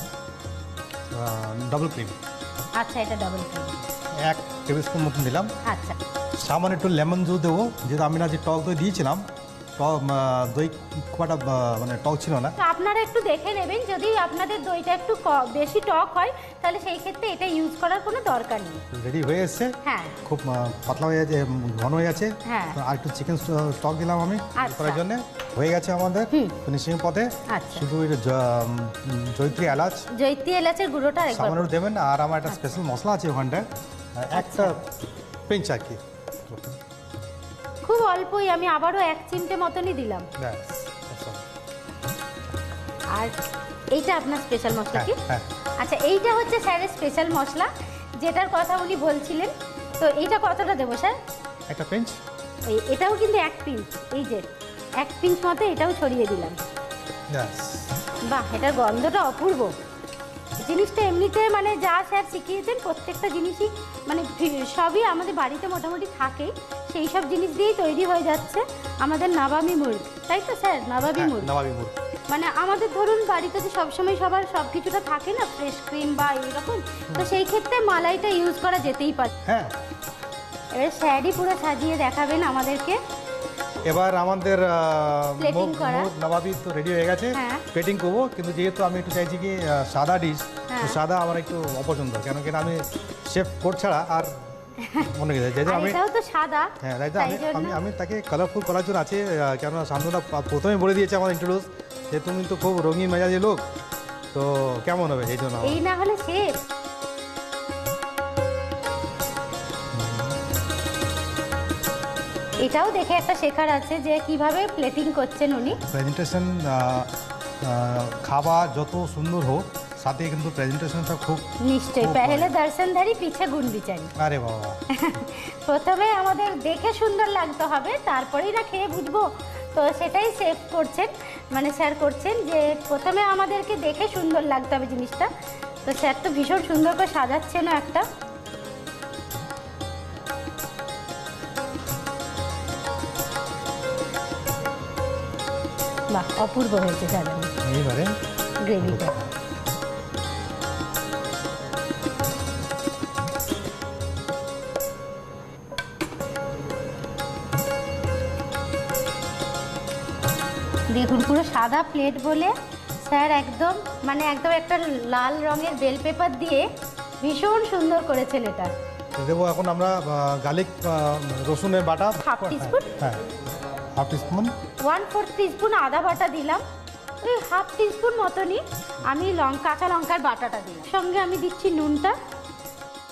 ডাবল ক্রিম, আচ্ছা এটা ডাবল ক্রিম, এক টেবিল স্পুন মতন দিলাম। আচ্ছা সামান্য একটু লেমন জুস দেবো, যেহেতু আমি না যে টক দই দিয়েছিলাম, টক আহ, দই খুব একটা আহ, মানে টক ছিল না। তো আপনারা একটু দেখে নেবেন, যদি আপনাদের দইটা একটু ক- বেশি টক হয় তাহলে সেই ক্ষেত্রে এটা ইউজ করার কোনো দরকার নেই। রেডি হয়ে এসছে, হ্যাঁ খুব আহ, পাতলা হয়ে গেছে, ঘন হয়ে গেছে। হ্যাঁ। তো আর একটু চিকেন স্টক দিলাম আমি আচ্ছা। করার জন্য, হয়ে গেছে আমাদের ফিনিশিং পথে। আচ্ছা শুধু ওই জ- উম, জয়িত্রী এলাচ জৈত্রী এলাচের গুঁড়োটা একবার সামান্য একটু দেবেন, আর আমার একটা স্পেশাল মশলা আছে ওখানটায়, আহ, একটা পিঞ্চ আর কি। খুব অল্পই, আমি আবারও এক চিমটে মতনই দিলাম। ব্যাস, that's all। আর এইটা আপনার স্পেশাল মশলা কি? হ্যাঁ, আচ্ছা এইটা হচ্ছে স্যারের স্পেশাল মশলা যেটার কথা উনি বলছিলেন। তো এইটা কতটা দেবো স্যার? একটা পিঞ্চ। এই এটাও কিন্তু এক পিঞ্চ, এই যে এক পিঞ্চ মতো এটাও ছড়িয়ে দিলাম। ব্যাস, বাহ এটার গন্ধটা অপূর্ব। জিনিসটা এমনিতে মানে যা স্যার শিখিয়েছেন প্রত্যেকটা জিনিসই মানে ভি- সবই আমাদের বাড়িতে মোটামুটি থাকেই, সেই সব জিনিস দিয়েই তৈরি হয়ে যাচ্ছে আমাদের নবাবী মুর্গ, তাই তো স্যার? নবাবী হ্যাঁ, মুর্গ নবাবী মুর্গ। মানে আমাদের ধরুন বাড়িতে তো সবসময় সবার সব কিছুটা থাকে না, ফ্রেশ ক্রিম বা এরকম, তো সেই ক্ষেত্রে মালাইটা ইউজ করা যেতেই পারে। হ্যাঁ এবার স্যারই পুরো সাজিয়ে দেখাবেন আমাদেরকে। এবার আমাদের আহ, Plating মুগ- করা। মুগ নবাবি তো রেডি হয়ে গেছে, হ্যাঁ। প্লেটিং করবো, কিন্তু যেহেতু আমি একটু চাইছি কি আহ, সাদা ডিশ, তো হ্যাঁ। সাদা আমার একটু অপছন্দ, কেন কি না আমি শেফ কোট ছাড়া আর মনে গেছে যাই আর আমি এটাও তো সাদা, হ্যাঁ তাই তো তাই আমি জন্য- আমি আমি তাকে কালারফুল করার জন্য আছে, আহ, কেননা শান্তনা প্রথমে বলে দিয়েছে আমার ইন্ট্রোডিউস যে তুমি তো খুব রঙিন মেজাজি লোক, তো কেমন হবে এই জন্য আমার। এই না হলে শেফ। এটাও দেখে একটা শেখার আছে যে কিভাবে প্লেটিং করছেন উনি। প্রেজেন্টেশন খাবার যত সুন্দর হোক, সাথে কিন্তু প্রেজেন্টেশনটা খুব নিশ্চয়ই, খুব পেহেলে দর্শনধারী পিছে গুণ বিচারি। আরে বাবা, প্রথমে আমাদের দেখে সুন্দর লাগতে হবে, তারপরেই না খেয়ে বুঝবো। তো সেটাই শেফ করছেন, মানে স্যার করছেন যে প্রথমে আমাদেরকে দেখে সুন্দর লাগতে হবে জিনিসটা। তো স্যার তো ভীষণ সুন্দর করে সাজাচ্ছেনও একটা। বাহ অপূর্ব হয়েছে সাজানো এইবারে গ্রেভিটা। দেখুন পুরো সাদা প্লেট বলে স্যার একদম মানে একদম একটা লাল রঙের বেল পেপার দিয়ে ভীষণ সুন্দর করেছেন এটা। দেবো এখন আমরা গার্লিক রসুনের বাটা হাফ টিস্পুন, হ্যাঁ half teaspoon, one fourth teaspoon আদা বাটা দিলাম, ওই হাফ টিস্পুন মতনই আমি লঙ্কা কাঁচা লঙ্কার বাটাটা দিলাম, সঙ্গে আমি দিচ্ছি নুনটা,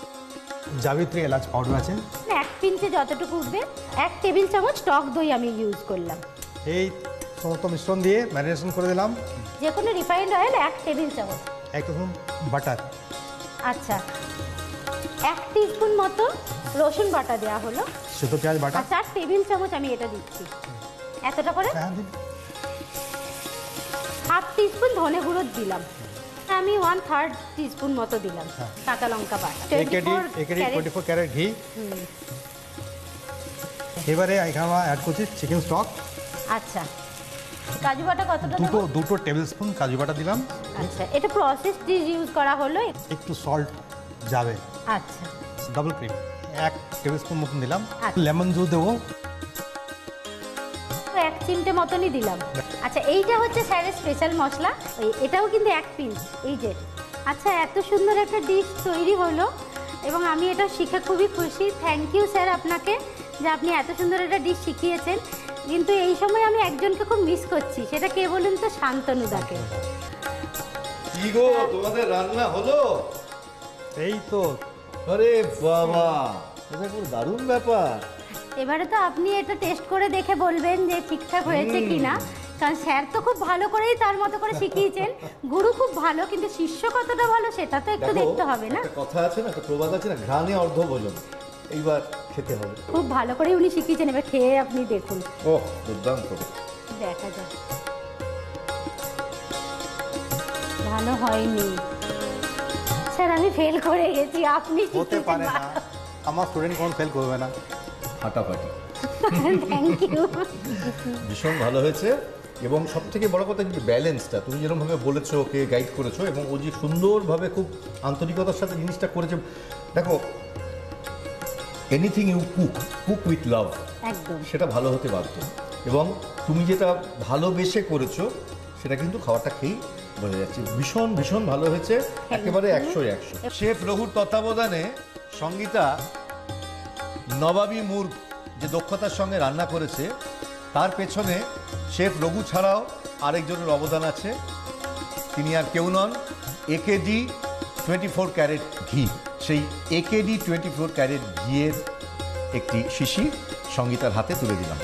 জাবিত্রী এলাচ পাউডার আছে। এক পিঞ্চে যতটুকু উঠবে, এক টেবিল চামচ টক দই আমি ইউজ করলাম। এই সমস্ত মিশ্রণ দিয়ে ম্যারিনেশন করে দিলাম। যে কোনো রিফাইন্ড অয়েল এক টেবিল চামচ। এক স্পুন বাটার। আচ্ছা, এক টিস্পুন মতো রসুন বাটা দেওয়া হলো। সেতো পেঁয়াজ বাটা। আর চার টেবিল চামচ আমি এটা দিচ্ছি। এতটা করে হাফ টিস্পুন ধনে গুঁড়ো দিলাম। আমি ওয়ান থার্ড টিস্পুন মতো দিলাম কাঁচা লঙ্কা বাটা। টোয়েন্টি ফোর ক্যারেট ঘি। এবারে এখানে অ্যাড করছি চিকেন স্টক। আচ্ছা, কাজু বাটা কতটা দুটো দেব? দুটো টেবিল স্পুন কাজু বাটা দিলাম। আচ্ছা, এটা প্রসেস ডিশ ইউজ করা হলো। একটু সল্ট যাবে। আচ্ছা, ডাবল ক্রিম এক টেবিল স্পুন মতন দিলাম। আচ্ছা। লেমন জুস দেবো এক চিমটে মতনই দিলাম। আচ্ছা, এইটা হচ্ছে স্যারের স্পেশাল মশলা। এই এটাও কিন্তু এক পিঞ্চ। এই যে, আচ্ছা, এত সুন্দর একটা ডিশ তৈরি হলো এবং আমি এটা শিখে খুবই খুশি। থ্যাংক ইউ স্যার আপনাকে, যে আপনি এত সুন্দর একটা ডিশ শিখিয়েছেন। কিন্তু এই সময় আমি একজনকে খুব মিস করছি, সেটা কে বলুন তো? শান্তনুদাকে। কি গো, তোমাদের রান্না হলো? এই তো। আরে বাবা, এটা খুব দারুণ ব্যাপার। এবারে তো আপনি এটা টেস্ট করে দেখে বলবেন যে ঠিকঠাক হয়েছে কিনা, কারণ স্যার তো খুব ভালো করেই তার মতো করে শিখিয়েছেন। গুরু খুব ভালো, কিন্তু শিষ্য কতটা ভালো সেটা তো একটু দেখতে হবে না? একটা কথা আছে না, একটা প্রবাদ আছে না, ঘ্রাণে অর্ধ ভোজন। এইবার খেতে হবে। খুব ভালো করে উনি শিখিয়েছেন, এবার খেয়ে আপনি দেখুন। ওহ, দুর্দান্ত। দেখা যাক। ভালো হয়নি স্যার, আমি ফেল করে গেছি। আপনি হতে পারে না, আমার স্টুডেন্ট কোন ফেল করবে না। ফাটাফাটি। Thank you. ভীষণ ভালো হয়েছে। এবং সব থেকে বড় কথা কিন্তু ব্যালেন্সটা, তুমি যেরকমভাবে বলেছো, ওকে গাইড করেছো এবং ও যে সুন্দরভাবে খুব আন্তরিকতার সাথে জিনিসটা করেছে। দেখো, anything you cook cook with love, একদম সেটা ভালো হতে বাধ্য। এবং তুমি যেটা ভালোবেসে করেছো সেটা কিন্তু খাবারটা খেয়েই বোঝা যাচ্ছে। ভীষণ ভীষণ ভালো হয়েছে, একেবারে একশো একশো। শেফ রঘুর তত্ত্বাবধানে সঙ্গীতা নবাবী মুর্গ যে দক্ষতার সঙ্গে রান্না করেছে, তার পেছনে শেফ রঘু ছাড়াও আরেকজনের অবদান আছে। তিনি আর কেউ নন, একেডি টোয়েন্টি ফোর ক্যারেট ঘি। সেই একেডি টোয়েন্টি ফোর ক্যারেট ঘিয়ের একটি শিশি সঙ্গীতার হাতে তুলে দিলাম।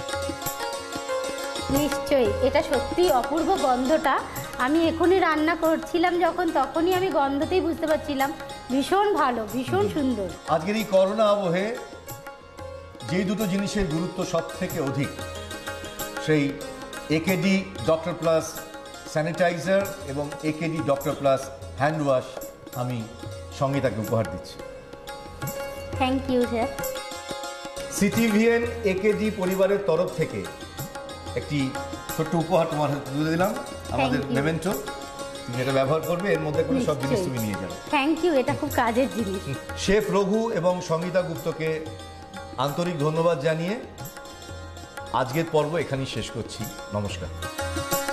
নিশ্চয়ই, এটা সত্যি অপূর্ব গন্ধটা। আমি এখনই রান্না করছিলাম যখন, তখনই আমি গন্ধতেই বুঝতে পারছিলাম ভীষণ ভালো, ভীষণ সুন্দর। আজকের এই করোনা আবহে যেই দুটো জিনিসের গুরুত্ব সব থেকে অধিক, সেই একেডি ডক্টর প্লাস স্যানিটাইজার এবং AKD doctor plus hand wash আমি সঙ্গীতাকে উপহার দিচ্ছি। Thank you sir. CTVN AKD পরিবারের তরফ থেকে একটি ছোট্ট উপহার তোমার হাতে তুলে দিলাম, আমাদের মেমেন্টো। তুমি এটা ব্যবহার করবে, এর মধ্যে করে সব জিনিস তুমি নিয়ে যাবে। থ্যাংক ইউ, এটা খুব কাজের জিনিস। শেফ রঘু এবং সঙ্গীতা গুপ্তকে আন্তরিক ধন্যবাদ জানিয়ে আজকের পর্ব এখানেই শেষ করছি। নমস্কার।